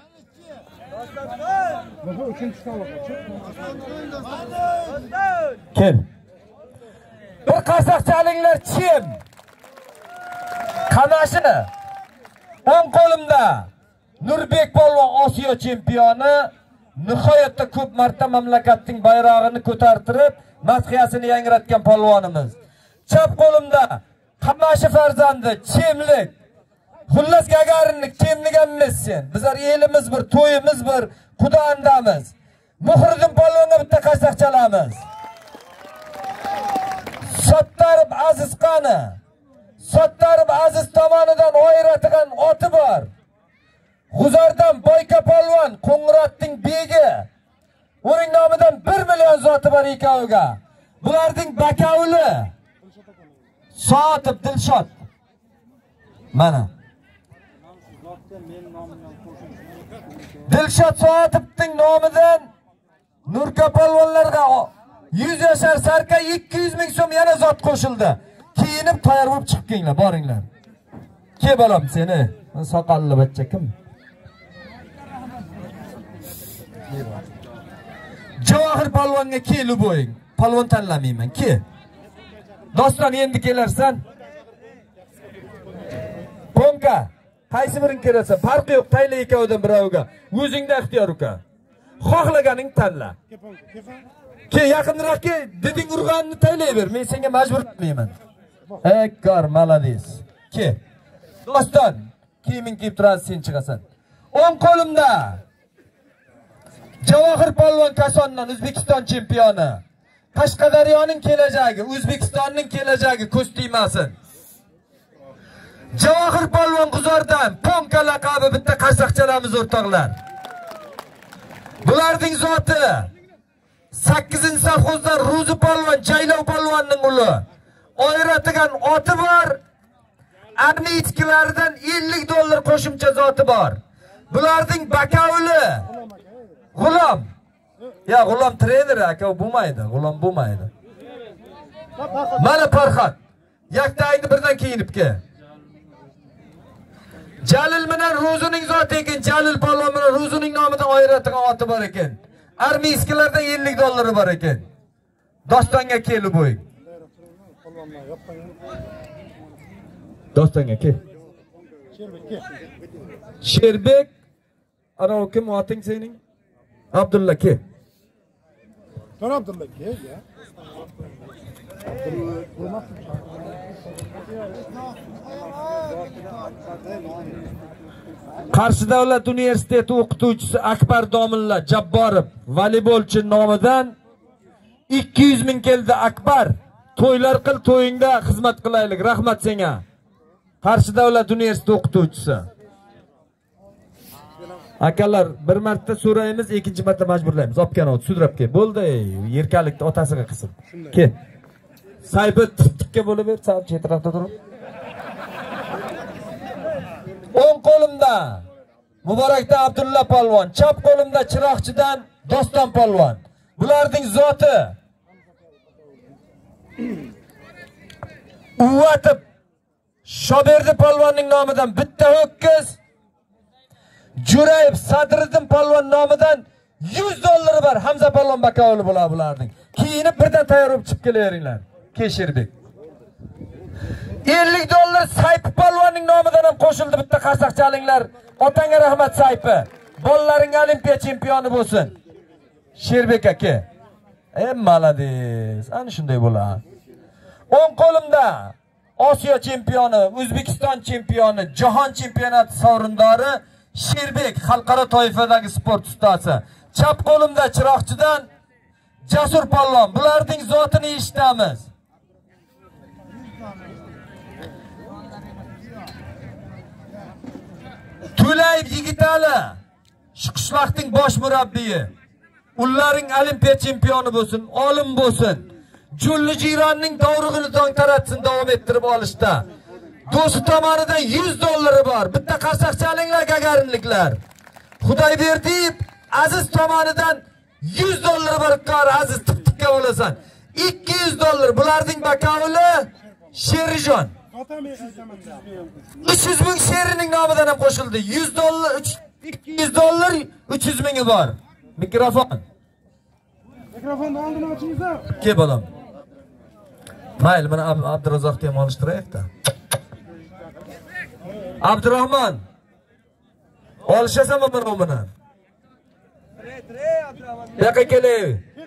E: Kel. Bir qasoq chalinglar, chim. Qamashini. O'ng qo'limda Nurbek polvon Osiyo chempioni, nihoyatda ko'p marta mamlakatning bayrog'ini ko'tartirib, madhiyasini yangratgan polvonimiz. Chap qo'limda Qamashi farzandi, chemlik. Xullas Gagarinlik, chemliganmiz sen. Bizlar elimiz bir, to'yimiz bir, Xudoandamiz. Muhriddin polvonga bitta qasoq chalamiz. Sattarib Aziz qani. Sattarib Aziz tomonidan o'yratigan oti bor. G'uzordan Boyka polvon, Qo'ng'irotning begi. Uning nomidan 1 million zoti bor ikkoviga. Bularning bakovuli Soatib Dilshod. Mana. Dilshod Soatibning nomidan Nurka polvonlarga 100 yashar sarka 200 ming so'm yana zot qo'shildi. Kiyinib tayyor bo'lib chiqib kelinglar, boringlar. Ke bolam seni, soqolli bachcha kim? Javohir polvonga kelib bo'ying. Polvon tanlamayman, ke. Doston endi kelarsan. Konka, qaysi biring kelasan? Farqi yo'q, tayla ikkovidan birovga. O'zingda ixtiyor uka. Xohlaganing tanla. Ke yaqinroq ke, deding urg'anni taylayver. Men senga majbur qilmayman. Ekkor, malades. Ke. Doston, kiyiming kiyib turasiz, sen chiqasan. O'ng qo'limda Javohir polvon Kasondan O'zbekiston chempioni. Qashqadaryoning kelajagi, O'zbekistonning kelajagi ko'z tiymasin. Javohir polvon G'uzordan Ponka laqabi bitta qasoq chalamiz o'rtoqlar. Bularning zoti 8-safxozdan Ro'zi polvon Jaylov polvonning uli. O'yratigan oti bor. Armiyskilardan $50 qo'shimcha zoti bor. Bularning bakovuli G'ulom. Ya G'ulom trener aka, bo'lmaydi, G'ulom bo'lmaydi. Mana Farhod. Yaktayni birdan kiyinib kel. Jalil bilan Ro'zining zoti ekan, Jalil polvon bilan Ro'zining nomidan o'yratigan oti bor ekan. Armiyskilardan $50 bor ekan. Dostonga kelib bo'y. Dostonga kel. Sherbek, ana kim oting sening? Abdulla ke.
C: Don Abdulla ke ya.
E: Qarshi davlat universiteti o'qituvchisi Akbar Domilla Jabborov voleybolchi nomidan 200 ming keldi. Akbar, to'ylar qil, to'yingda xizmat qilaylik. Rahmat senga. Qarshi davlat universiteti o'qituvchisi. Akalar, bir marta so'raymiz, ikkinchi marta majburlaymiz. Opkan ot sudrab kel. Bo'ldi, yerkalikni otasiga qilsin. Ke. saypi tikka bo'lib ber, sal chetroqda turib. O'ng qo'limda Muborakda Abdulla polvon, chap qo'limda Chiroqchidan Doston polvon. Bularning zoti Uvatib Shoberdi polvonning nomidan bitta ho'kiz, Jurayev Sadriddin polvon nomidan $100 bor. Hamza polvon Bakovuli bularning. Kiyinib birdan tayyor bo'lib chiqib kelaveringlar. Keshirbek. $50 Saypi polvonning nomidan ham qo'shildi. Bitta qarsak chalinglar. Otanga rahmat Saypi. Bolalaring Olimpiya chempioni bo'lsin. Sherbek aka. Malades. Ana shunday bo'ladi. O'ng qo'limda Osiyo chempioni, O'zbekiston chempioni, Jahon chempionati sovrindori Sherbek xalqaro toifadagi sport ustasi. Chap qo'limda Chiroqchidan Jasur polvon. Bularning zotini eshitamiz. Tulayev Yigitali Shiqishvaqtning bosh murabbiyi. Ularning Olimpiya chempioni bo'lsin, olim bo'lsin. Julli Jironning dovrug'ini tong taratsin, davom ettirib olishda. Do'sti tomonidan $100 bor. Bitta qarsak chalinglar Gagarinliklar. Xudoyberdiyev Aziz tomonidan $100 bor. Qor Aziz tikka bo'lasan. $200 bularning Bakovuli Sherijon. 300 ming Sherining nomidan ham qo'shildi. $100, $200, 300 mingi bor. Mikrofon.
B: Mikrofonni oldini ochingizlar.
E: Ke bolam. Mayli, mana Abdurazzoqni ham olishtiraylik-da. Abdurahmon. Olishasanmi buni buni? Yo'qa kelay.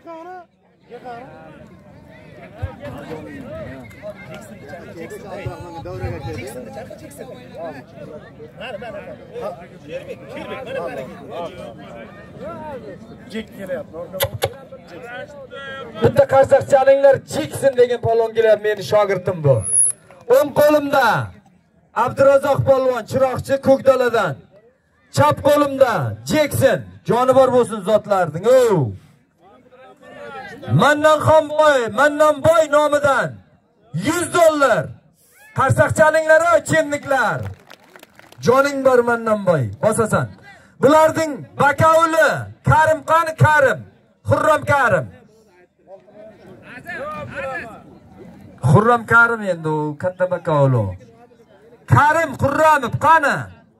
E: Bitta qarsak chalinglar, Jekson degan polvon kelyapti, meni shogirdim bu. O'ng qo'limda Abdurazzoq polvon Chiroqchi Ko'kdaladan. Chap qo'limda Jekson, jonibor bo'lsin zotlarning. Mannanboy nomidan $100. Qarsak chalinglar, chemniklar. Joning bor Mannanboy, bosasan. Bularning Bakovuli Karim qani Karim, Xurram Karim. Xurram Karim endi u katta Bakovuli. Karim Xurramov qani?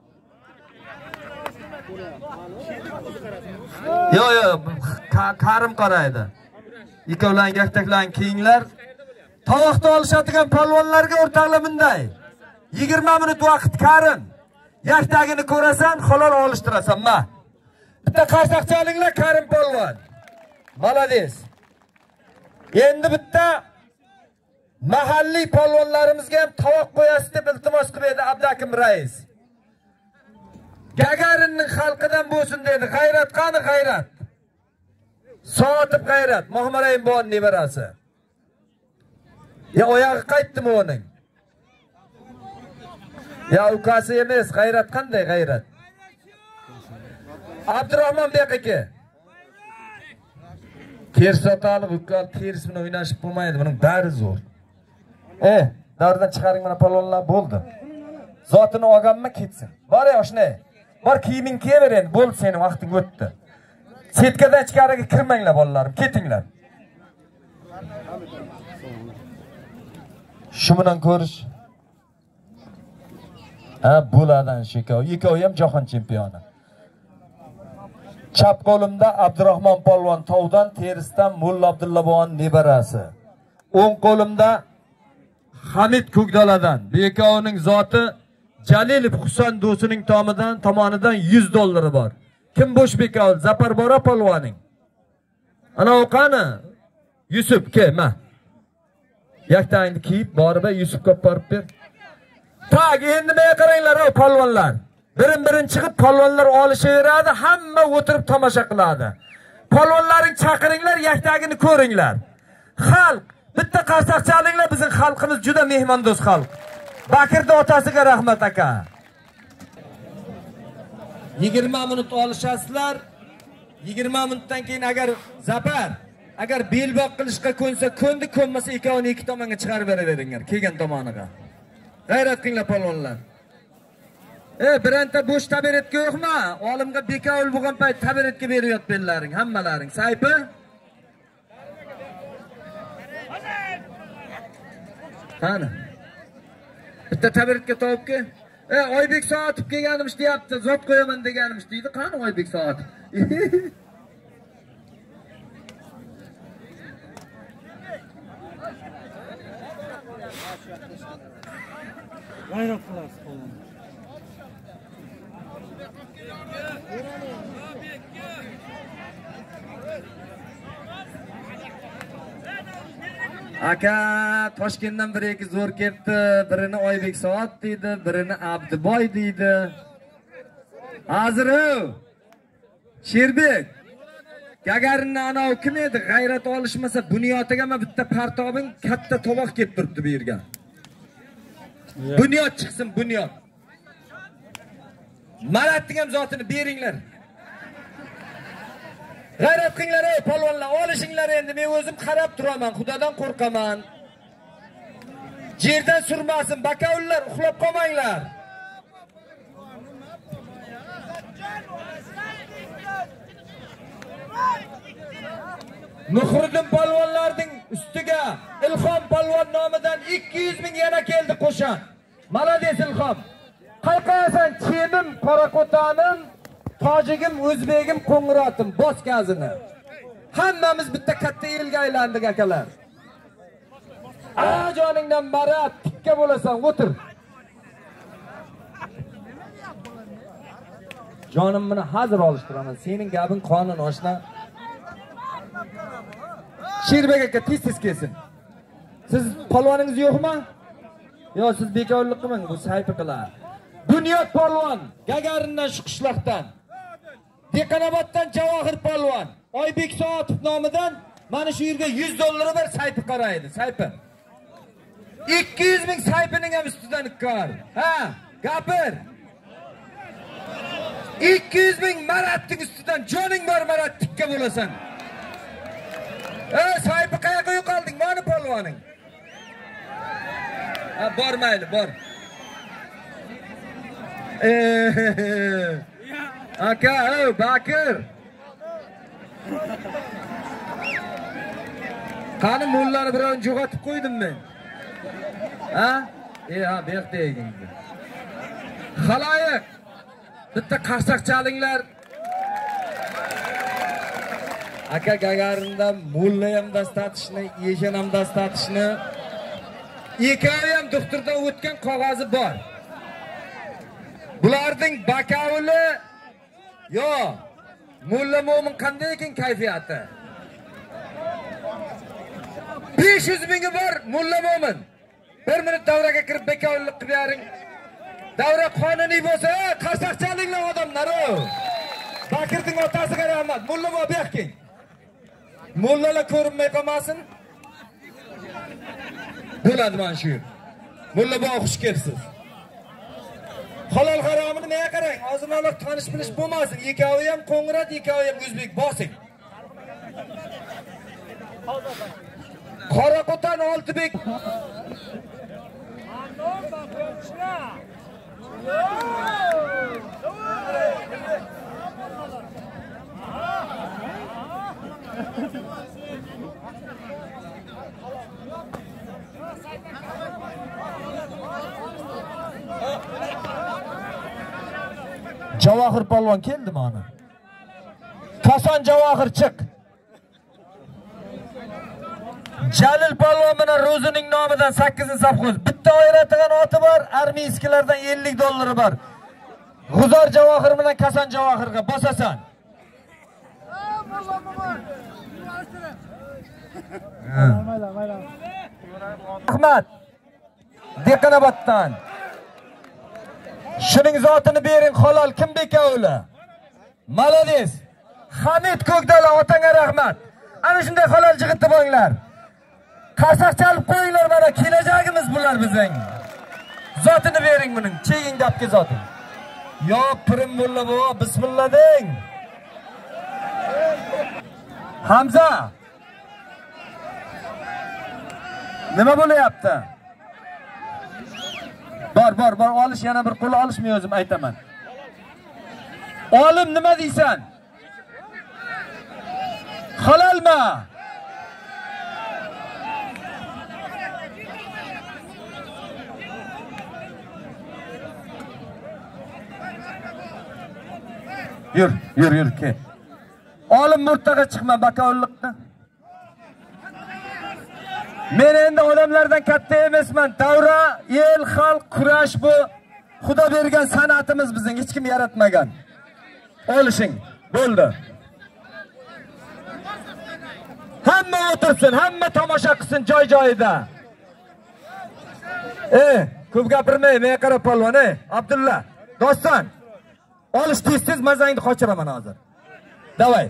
E: Yo'q, Karim qaraydi. Ikkovlaring yaktaklan kiyinglar. Tovoqda olishadigan polvonlarga o'rtaqlar bunday. 20 minut vaqt Karim. Yaktagini ko'rasan, halol olishtirasan, ma. Bitta qarsak chalinglar Karim polvon. Malades. Endi bitta mahalliy polvonlarimizga ham tovoq qo'yasiz deb iltimos qildi Abdakim rais. Gagarinning xalqidan bo'lsin dedi. G'ayrat qani g'ayrat. Soatib g'ayrat, Muhammad Bon nevarasi. Ya oyog'i qaytdimi uning? Ya ukasi emas, g'ayrat qanday g'ayrat? Abdurahmon bek aka. Kersotali ukal ters bilan o'ynashib bo'lmaydi, buning bari zo'r. Davridan chiqaring mana polvonlar bo'ldi. Zotini olganmi ketsin. Bor ya shunday. Bor kiyiming kiyaver endi, bo'ldi sening vaqting o'tdi. Setkadan ichkariga kirmanglar bolalarim, ketinglar. Shu bilan ko'rish. Bo'ladan shekov. Ikkovi ham jahon chempioni. Chap qo'limda Abdurahmon polvon Tovdan, terisidan Mulla Abdullabon nevarasi. O'ng qo'limda Hamid Ko'kdaladan. Bekovining zoti Jalilov Husan do'stining tomonidan $100 bor. Kim bo'sh Bekov? Zaparbora polvoning. Ana o qani? Yusuf kelma. Yaktangni kiyib borib Yusufga borib ber. Tag endi nima qaranglar o polvonlar. Birin chiqib polvonlar olishaveradi, hamma o'tirib tomosha qiladi. Polvonlaring chaqiringlar, yaktagini ko'ringlar. Xalq, bitta qarsak chalinglar, bizning xalqimiz juda mehmondo'st xalq. Bakirda otasiga rahmat aka. 20 minut olishasizlar. 20 minutdan keyin agar Zapar Agar belbaq qilishga ko'nsa, ko'ndi, ko'nmasa ikkovini ikki tomonga chiqarib beraveringlar, kelgan tomoniga. G'ayrat qilinglar polvonlar. Biranta bo'sh tabiretga yo'qmi? Olimga bekavul bo'lgan payt tabiretga beriyot bellaring, hammalaring. Saypi? Qani? Bitta tabiretga topib Oybek Soatov kelganimiz deyapti, zot qo'yaman deganimiz deydi. Qani Oybek Soatov?
C: G'ayrat qilasiz qo'ldan.
E: Aka Toshkentdan bir iki zo'r kelibdi. Birini Oybek Soat deydi, birini Abduboy deydi. Hozir Sherbek Gagarinni anav kim edi? G'ayrat olishmasa Bunyodga men bitta partobing katta tovoq kelib turibdi bu yerga. Bunyod chiqsin, Bunyod. Maratning ham zotini beringlar. G'ayrat qilinglar ey polvonlar, olishinglar endi. Men o'zim qarab turaman, Xudodan qo'rqaman. Yerdan surmasin, bakavullar, uxlab qolmanglar. Muhriddin polvonlarning ustiga Ilhom polvon nomidan 200 ming yana keldi qo'shan. Malades Ilhom. Qayqasan chemim, Qorako'tanim, tojigim, o'zbegim, qo'ng'irotim, boskazini. Hammamiz bitta katta elga aylandik akalar. Joningdan marat, tikka bo'lasan, o'tir. Jonim meni hozir olishtiraman. Sening gaping qonun oshna. Sherbek aka tez kelsin. Siz polvoningiz yo'qmi? Yo, siz bekorlik qilmang, bu saypi qilar. Bunyod polvon, Gagarindan shu qishloqdan. Deqanoboddan Javohir polvon, Oybek Soatov nomidan mana shu yerga $100 ber, saypi qaraydi, saypi. 200 ming saypining ham ustidan kor. Ha, gapir. 200 ming maratning ustidan joning bor marat tikka bo'lasan. Saypi qayoqqa yo'qolding? Mana polvoning. Ha, bormaydi, bor. Aka, Bakir. Qani mo'llarni birovni jo'g'atib qo'ydim men. Ha? Ha, bu yoqda egingi. Xaloyiq. Bitta qarsak chalinglar. Aka Gagarindan mo'lla ham dastatishni, yeshan ham dastatishni. Ikkovi ham doktordan o'tgan qog'ozi bor. Bularning bakavuli yo, Mulla Mo'min qanday ekan kayfiyati? 500 mingi bor Mulla Mo'min. 1 minut davraga kirib bekavullik qilib bering. Davra qonuniy bo'lsa, qarsak chalinglar odamlar. Bakirning otasiga rahmat. Mulla bo bexking. Mullalar ko'rinmay qolmasin. Bo'ladi mana shu. Mulla bo xush kelibsiz. Halol haromini nega qarang? Ozmoqlar tanish bilish bo'lmasin. Ikkovi ham qo'ng'irat, ikkovi ham o'zbek bosing. Qorako'tan Oltibek. Javohir polvon keldi mana. Koson Javohir chiq. Jalil polvon bilan Ro'zining nomidan 8-safxoz. Bitta oyratigan oti bor, armiyskilardan $50 bor. G'uzor Javohir bilan Koson Javohirga bosasan. Ahmad Deqanoboddan. Shuning zotini bering halol, kim bekavuli? Malades. Hamid Ko'kdala otanga rahmat. Ana shunday halol jig'itni bo'linglar. Qarsak chalib qo'yinglar, mana kelajagimiz bular bizning. Zotini bering buning, cheging gapga zoting. Yo pirim mulla bo, bismillah deng. Hamza, Nima bo'layapti? Bor, olish, yana bir qo'l olishmi o'zim aytaman. Olim nima deysan? Halalmi? Yur, ke. Olim murtaga chiqma bakovullikdan. Men endi odamlardan katta emasman. Davra, el, xalq, kurash bu Xudo bergan san'atimiz bizning, hech kim yaratmagan. Olishing, bo'ldi. Hamma o'tirsin, hamma tomosha qilsin joy-joyida. Ko'p gapirmay, menga qarab polvon, Abdulla, Doston. Olish tez mazangni qochiraman hozir. Davay.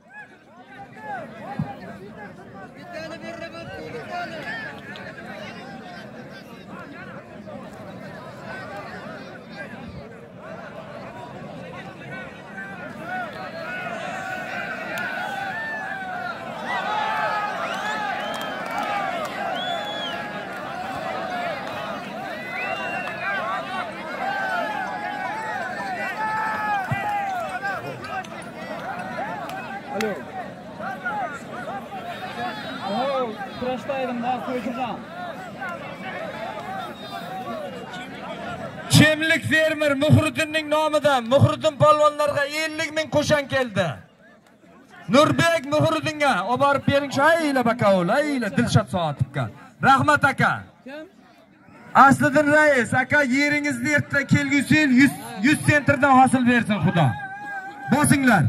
E: Chemlik fermer Muhriddinning nomidan Muhriddin polvonlarga 50 ming qo'shan keldi. Nurbek Muhriddinga olib borib bering, shayla bakovul, ayla Dilshod Soatovga. Rahmat aka. Asliddin rais aka, yeringizni erta kelgusi yil 100 sentrdan hosil bersin Xudo. Bosinglar.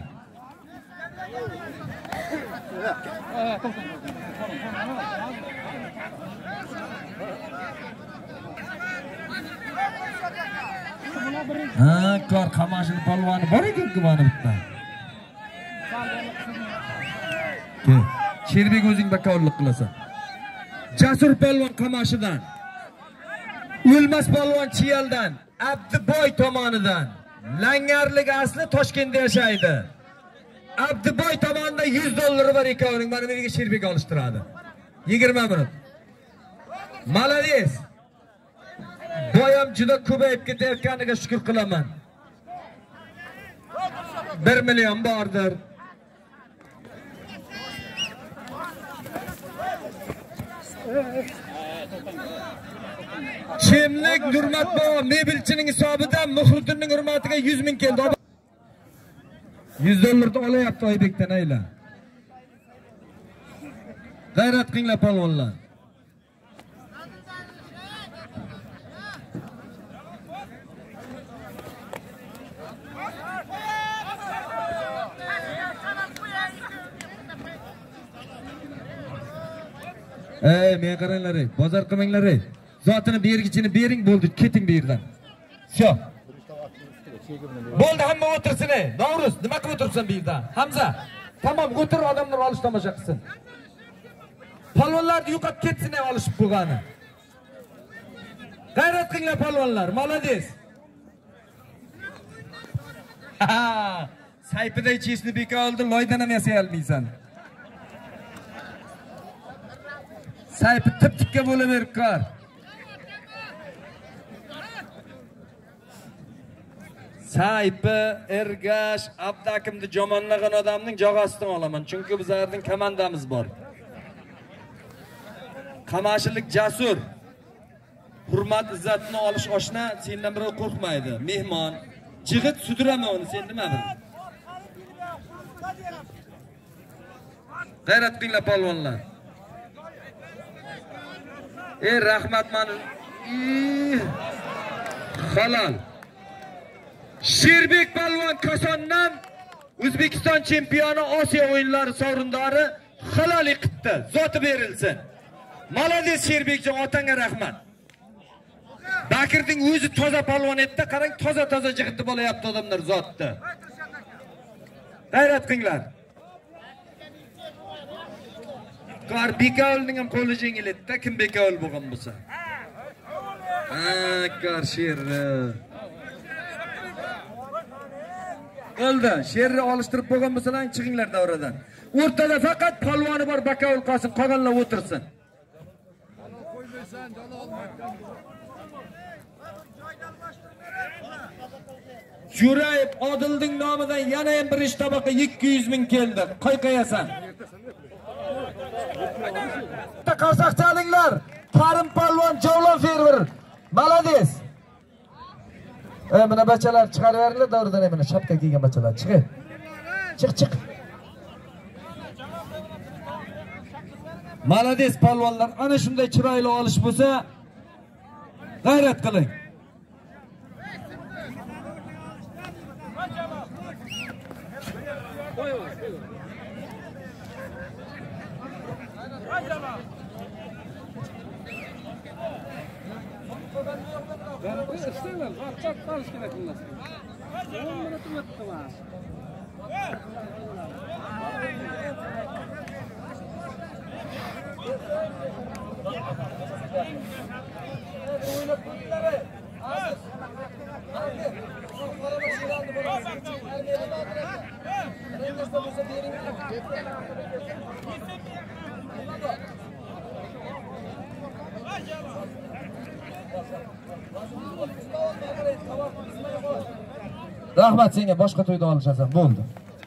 E: Kor qamashini polvoni bor ekan-ku mana bitta. Sherbek o'zing bakovullik qilasan. Jasur polvon qamashidan, O'lmas polvon Chiyaldan, Abduboy tomonidan. Langarlik asli Toshkentda yashaydi. Abduboy tomonidan $100 bor ekan, mana menga Sherbek olishtiradi. 20 minut. Malades. Boyam juda ko'payib ketayotganiga shukr qilaman. 1 million bordir. Chemlik Nurmatboy mebelchining hisobidan Muhriddinning hurmatiga 100 ming keldi. $100 olayapti Oybekdan ayla. G'ayrat qilinglar polvonlar. Men qaranglar, bozor qilmanglar. Zotini bergichini bering, bo'ldi, keting bu yerdan. Sho. Bo'ldi, hamma o'tirsin. Novruz, nima qilib o'tirsan bu yerda? Hamza, tamom, o'tir, odamlar olish tomosha qilsin. Polvonlarni yo'qotib ketsin, olishib qo'ygani. G'ayrat qilinglar polvonlar, malades. Saypiday chesni beka oldi, loydan ham yasay olmaysan. Saypi tip-tipga bo'laverib qor. Saypi, Ergash, Abdakimni jomonlagan odamning jog'asidan olaman, chunki bizlarning komandamiz bor. Qamashilik Jasur. Hurmat izzatini olish oshna, sendan birov qo'rqmaydi. Mehmon, jig'it sudrama uni, sen nima bir. G'ayrat qilinglar polvonlar. Rahmat mana. Halol. Sherbek polvon Kosondan O'zbekiston chempioni, Osiyo o'yinlari sovrindori halol yiqitdi. Zoti berilsin. Malades Sherbekjon, otanga rahmat. Bakirning o'zi toza polvon etdi, qarang, toza jig'itni bo'layapti odamlar zotni. G'ayrat qilinglar. Qor Bekavulning ham qo'li yengil etdi, kim Bekavul bo'lgan bo'lsa. Qor Sherni. Bo'ldi, Sherni olishtirib qo'ygan bo'lsalar, chiqinglar davradan. O'rtada faqat polvoni bor Bekavul qolsin, qolganlar o'tirsin. Jo'rayev Odilning nomidan yana ham birinchi tabaqqa 200 ming keldi. Qo'yqayasan. Qarsaqchalinglar. Karim Palvon Javlon fermer. Malades. Mana bachalar chiqaraveringlar davridan mana shapka kiygan bachalar. Chiq. Chiq. Malades palvonlar. Ana shunday chiroyli olish bo'lsa, g'ayrat qiling. Rahmat senga, boshqa to'yda olishasan, bo'ldi.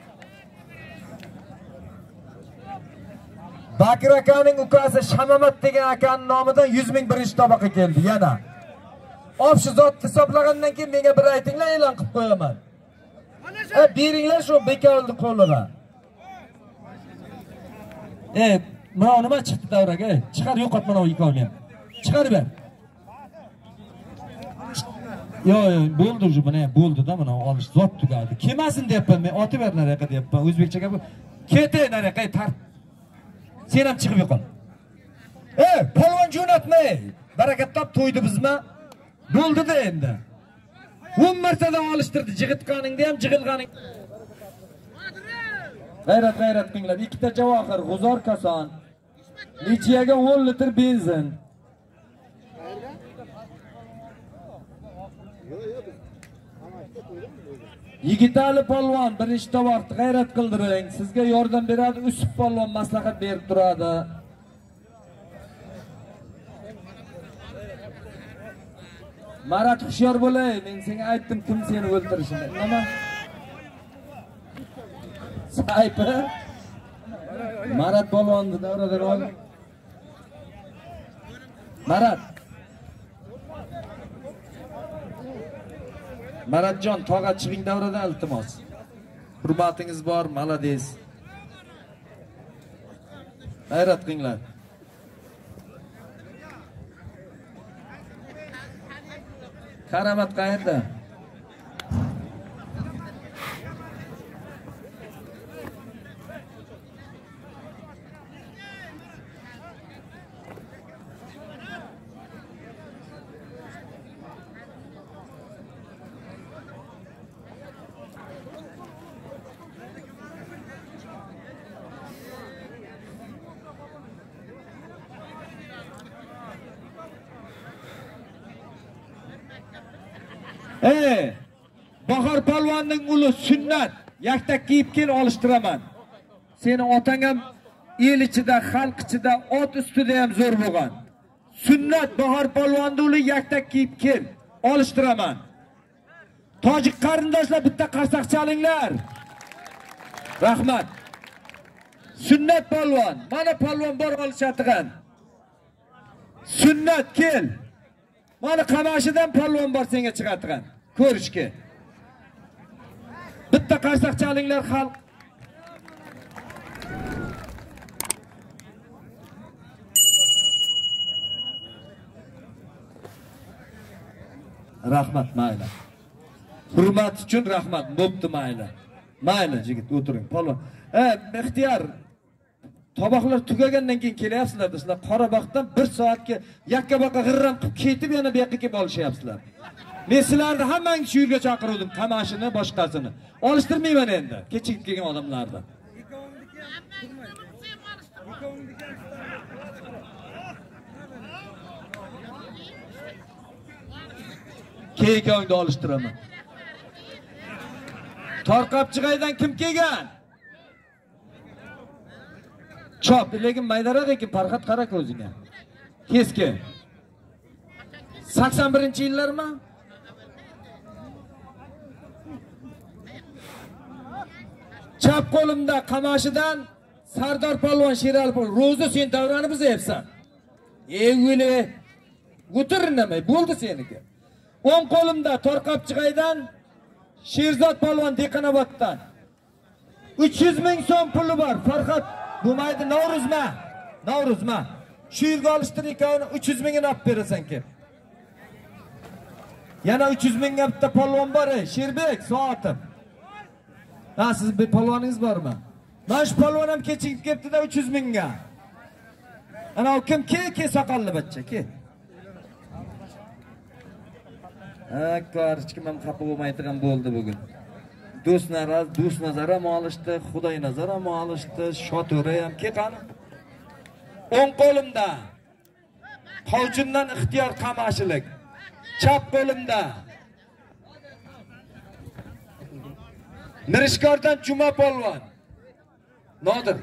E: Bakir akaning ukasi Shamamat degan akaning nomidan 100 ming birinchi tabaqa keldi yana. Obshi zot hisoblagandan keyin menga bir aytinglar, e'lon qilib qo'yaman. Beringlar shu bekorni qo'liga. Mana nima chiqdi davraga? Chiqar yo'qot mana ikkovni ham. Chiqarib ber. Yo, bo'ldi ju mana, bo'ldi-da mana olish zot tugadi. Kelmasin deyapman men, otib ber nariyoqqa deyapman. O'zbekcha gap. Ketay nariyoqqa tart. Sen ham chiqib yo'qol. Polvon jo'natmay. Barakat top to'ydi bizmi? Bo'ldi-da endi. 10 martadan olishtirdi. Jig'itqoningda ham, jig'ilg'aning. G'ayrat qilinglar. Ikkita javohir, g'uzor koson. Nechiyaga 10 litr benzin. Yigitali polvon birinchi tovoqni g'ayrat qildiring. Sizga yordam beradi, Usuf polvon maslahat berib turadi. Marat hushyor bo'lay, men senga aytdim kim seni o'ldirishini. Nima? Saypi? Marat polvonni davradan ol. Marat. Maratjon, tog'a chiqing davradan iltimos. Hurmatingiz bor, malades. G'ayrat qilinglar. Karamat qayerda? Bahor polvonning uli sunnat, yaktak kiyib kel olishtiraman. Seni otang ham el ichida, xalq ichida, ot ustida ham zo'r bo'lgan. Sunnat Bahor polvonning uli yaktak kiyib kel olishtiraman. Tojik qarindoshlar bitta qarsak chalinglar. Rahmat. Sunnat polvon, mana polvon bor olishadigan. Sunnat kel. Mana qamashidan polvon bor senga chiqadigan. Ko'rishga. Bitta qarsak chalinglar xalq. Rahmat, mayli. Hurmat uchun rahmat, bo'pti mayli. Mayli yigit, o'tiring. Polvon. Ixtiyor. Toboqlar tugagandan keyin kelyapsizlar, sizlar Qorabog'dan 1 soatga yakka-baqa g'irram qilib ketib yana bu yoqqa kelib olishyapsizlar. Men sizlarni hammangni shu yerga chaqirdim, qamashini, boshqasini. Olishtirmayman endi, kechikib kelgan odamlarni. Keykovingni olishtiraman. Torqapchig'aydan kim kelgan? Chop, lekin maydaradeki Farhod qara ko'zingga. Keskin. 81-yillarmi? Chap qo'limda Qamashidan Sardor Polvon Sherali Polvon ro'za sen davrani biz yapsan. Evveli o'tirinamay bo'ldi seniki. O'ng qo'limda Torqapchig'aydan Sherzod Polvon Deqanoboddan 300 ming so'm puli bor. Farhod bo'lmaydi Novruzma. Shu yilga olishtir ekanini 300 mingini olib berasan kelib. Yana 300 mingga bitta polvon bor, Sherbek soatim. Ha, siz bir polvoningiz bormi? Mana shu polvon ham kechikib ketdi-da 300 mingga. Ana o kim ke soqolli bachcha, ke. Hech kim ham xafa bo'lmaydigan bo'ldi bugun. Do'st nazar ham olishdi, Xudoy nazar ham olishdi, shoto'ra ham ketani. O'ng qo'limda Qovjundan ixtiyor Qamashilik. Chap qo'limda Mirishkordan Juma polvon. Nodir.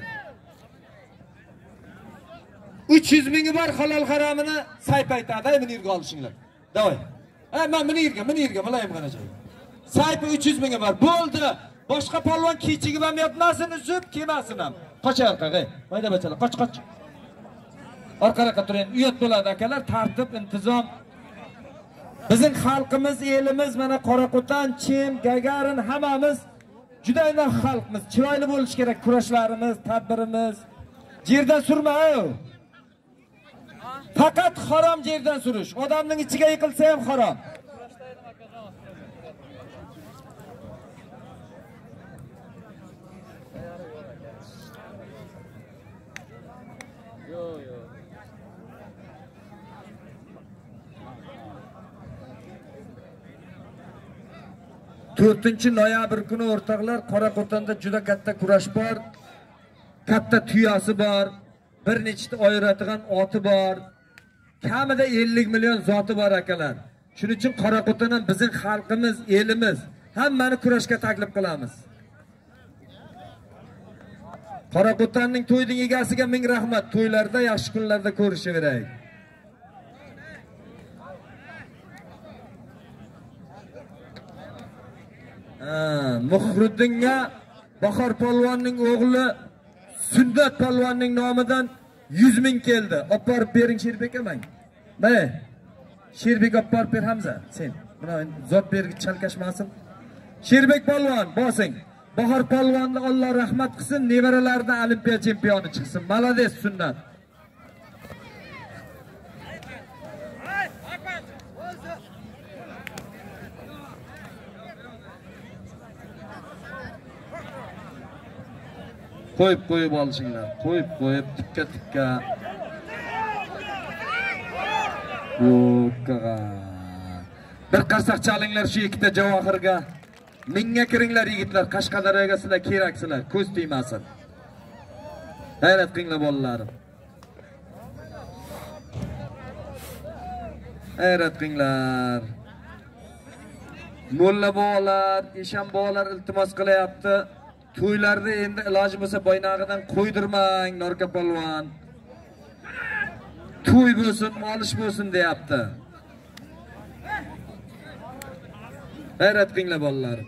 E: 300 mingi bor halol haramini sayp aytadi, meni yerga olishinglar. Davay. Men meni yerga, malayim qanacha. Saypi 300 mingi bor. Bo'ldi. Boshqa polvon kechigib ham yotmasin, uzib kelmasin ham. Qoch orqaga. Mayda bachalar, qoch. Orqaga turing. Uyat bo'ladi akalar, tartib, intizom. Bizning xalqimiz, elimiz mana Qoraqutan, Chim, Gagarin hammamiz juda inoq xalqmiz. Chiroyli bo'lish kerak kurashlarimiz, tadbirimiz. Yerdan surma. Faqat harom yerdan surish. Odamning ichiga yiqilsa ham harom. To'rtinchi noyabr kuni o'rtoqlar Qoraqutonda juda katta kurash bor. Katta tuyasi bor. Bir nechta oyratgan oti bor. Kamida 50 million zoti bor akalar. Shuning uchun Qoraquton ham bizning xalqimiz, elimiz, hammani kurashga taklif qilamiz. Qoraqutonning to'yning egasiga ming rahmat. To'ylarda, yaxshi kunlarda ko'rishaveraylik. Muhriddinga Bahor polvonning o'g'li Sundat polvonning nomidan 100 ming keldi. Olib borib bering Sherbek amang. Mana Sherbek olib borib ber Hamza, sen. Mana zot bergi chalkashmasin. Sherbek polvon bosing. Bahor polvonni Alloh rahmat qilsin, nevaralaridan olimpiya chempioni chiqsin. Malades Sundat. Qo'yib olishinglar. Qo'yib tikka. Bir qarsak chalinglar shu ikkita javohirga. Mingga kiringlar yigitlar, Qashqadaryoga sizlar keraksizlar, ko'z tegmasin. Hayrat qilinglar bolalarim. Hayrat qilinglar. Mo'lla bolalar, eshon bolalar iltimos qilyapti. To'ylarda endi iloji bo'lsa boynag'idan qo'ydirmang, Norka polvon. To'y bo'lsin, olish bo'lsin deyapti. Hayrat qilinglar bolalarim.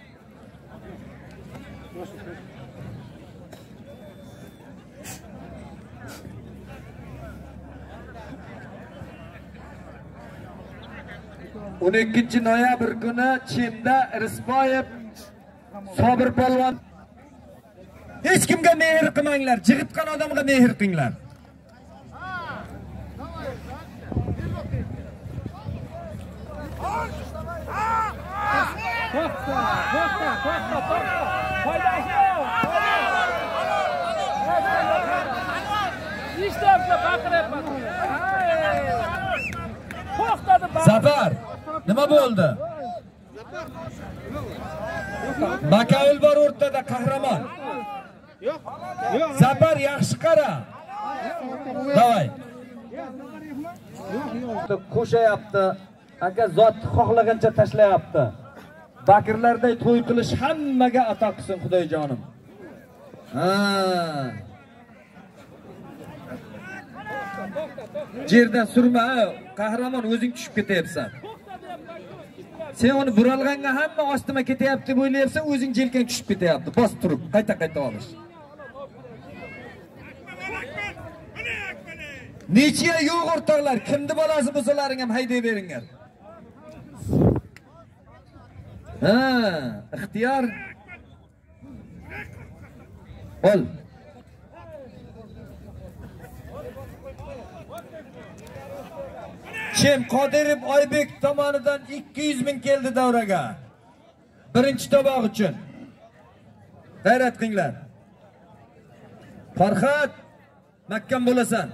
E: On 12 noyabr kuni Chimda Irisboyev Sobir polvon. Hech kimga mehr qilmanglar, jig'itgan odamga mehr qilinglar. Zafar, nima bo'ldi? Makavil bor o'rtada qahramon. Yo'q. Zafar yaxshi qara. Davay. Qo'shayapti. Aka zot xohlagancha tashlayapti. Bakirlarday to'y qilish hammaga ato qilsin Xudoyjonim. Yerdan surma, qahramon o'zing tushib ketyapsan. Sen onu buralganga hamma ostima ketyapti deb o'ylayapsan, o'zing jelkang tushib ketyapti. Bos turib, qayta olish. Nechiya yo'q o'rtoqlar, kimni bolasi bo'lsalaring ham hayday beringlar. Ixtiyor. Ol. Chem Qodirov Oybek tomonidan 200 ming keldi davraga. Birinchi toboq uchun. G'ayrat qilinglar. Farhod, mahkam bo'lasan.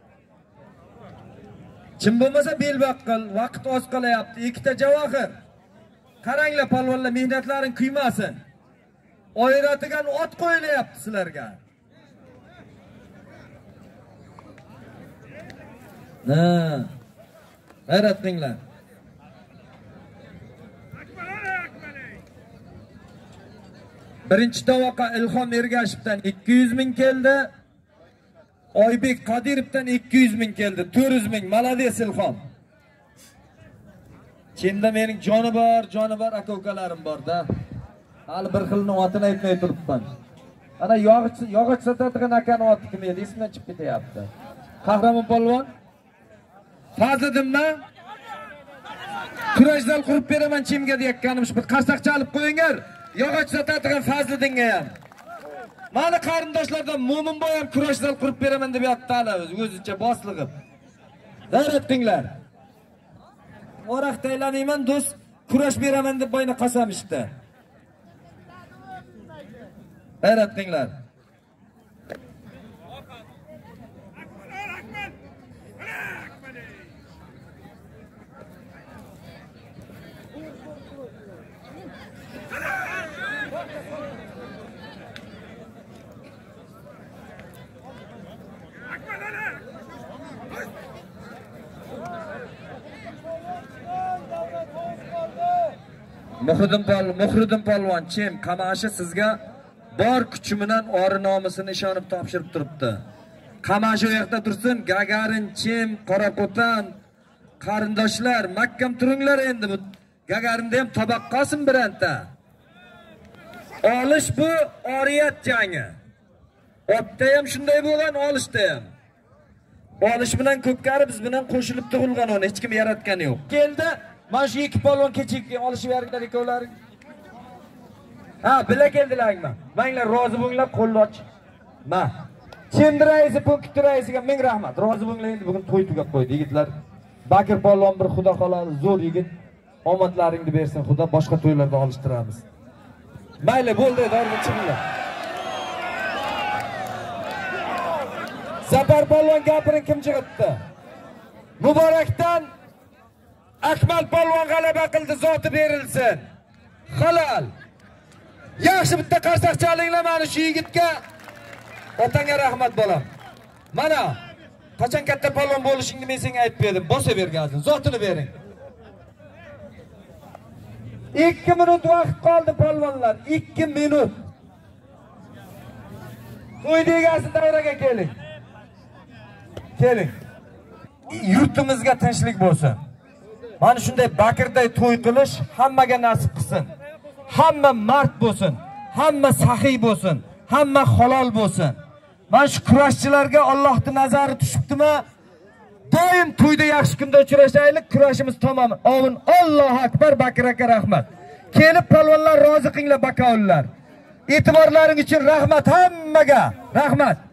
E: Kim bo'lmasa belbaq qil, vaqt oz qolayapti. Ikkita javohir. Qaranglar palvonlar, mehnatlaring kuymasin. Oyratigan ot qo'yilyapti sizlarga. G'ayrat qilinglar. Birinchi tovoqqa Ilhom Ergashevdan 200 ming keldi. Oybek Qodirovdan 200 ming keldi. 400 ming. Malades Ilhom. Kimda mening joni bor aka-ukalarim bor-da. Hali bir xilni otini aytmay turibman. Ana yog'och sotadigan akani oti kim edi? Esimdan chiqib ketyapti. Qahramon polvon. Fazliddinmi? Kurashzal qurib beraman chimga deyotganimiz bir qarsak chalib qo'yinglar. Yog'och sotadigan Fazliddinga ham. Mana qarindoshlardan Mo'minboy ham kurashzal qurib beraman deb yotdi hali o'zicha boslig'ib. G'ayrat qilinglar. O'roq taylamayman do'st, kurash beraman deb boyna qasam ishda. G'ayrat qilinglar. Muhriddin polvon Chem Qamashi sizga bor kuchi bilan ori nomusini ishonib topshirib turibdi. Qamashi u yoqda tursin, Gagarin, Chem, Qorako'tan, qarindoshlar, mahkam turinglar endi bu Gagarinda ham toboq qolsin biranta. Olish bu oriyat jangi. Otda ham shunday bo'lgan, olishda ham. Olish bilan ko'pkari biz bilan qo'shilib tug'ilgan uni hech kim yaratgani yo'q. Keldi, mana shu ikki polvon kechikki olishib berdilar ikkovlari. Bila keldilarmi? Manglar rozi bo'linglar, qo'lni och. Ma. Chemdi raisi, punkt raisiga ming rahmat. Rozi bo'linglar, endi bugun to'y tugab qo'ydi yigitlar. Bakir polvon bir xudo xolasi zo'r yigit. Omadlaringni bersin xudo, boshqa to'ylarda olishtiramiz. Mayli, bo'ldi, dorni chiqinglar. Zafar polvon gapiring kim chiqibdi? Muborakdan Akmal polvon g'alaba qildi, zoti berilsin. Halol. Yaxshi bitta qarsak chalinglar mana shu yigitga. Otangga rahmat bolam. Mana qachon katta polvon bo'lishingni men senga aytib berdim. Bosa bergansiz, zotini bering. 2 minut vaqt qoldi polvonlar. 2 minut. To'y degasi davraga keling. Keling. Yurtimizga tinchlik bo'lsin. Mana shunday Bakirday to'y qilish hammaga nasib qilsin. Hamma mard bo'lsin, hamma saxiy bo'lsin, hamma halol bo'lsin. Mana shu kurashchilarga Allohning nazari tushibdimi? Doim to'yda yaxshi kunda uchrashaylik, kurashimiz tamom. Amin. Allohu akbar. Bakir aka rahmat. Kelib polvonlar rozi qilinglar, bakaollar. E'tiborlaring uchun rahmat hammaga. Rahmat.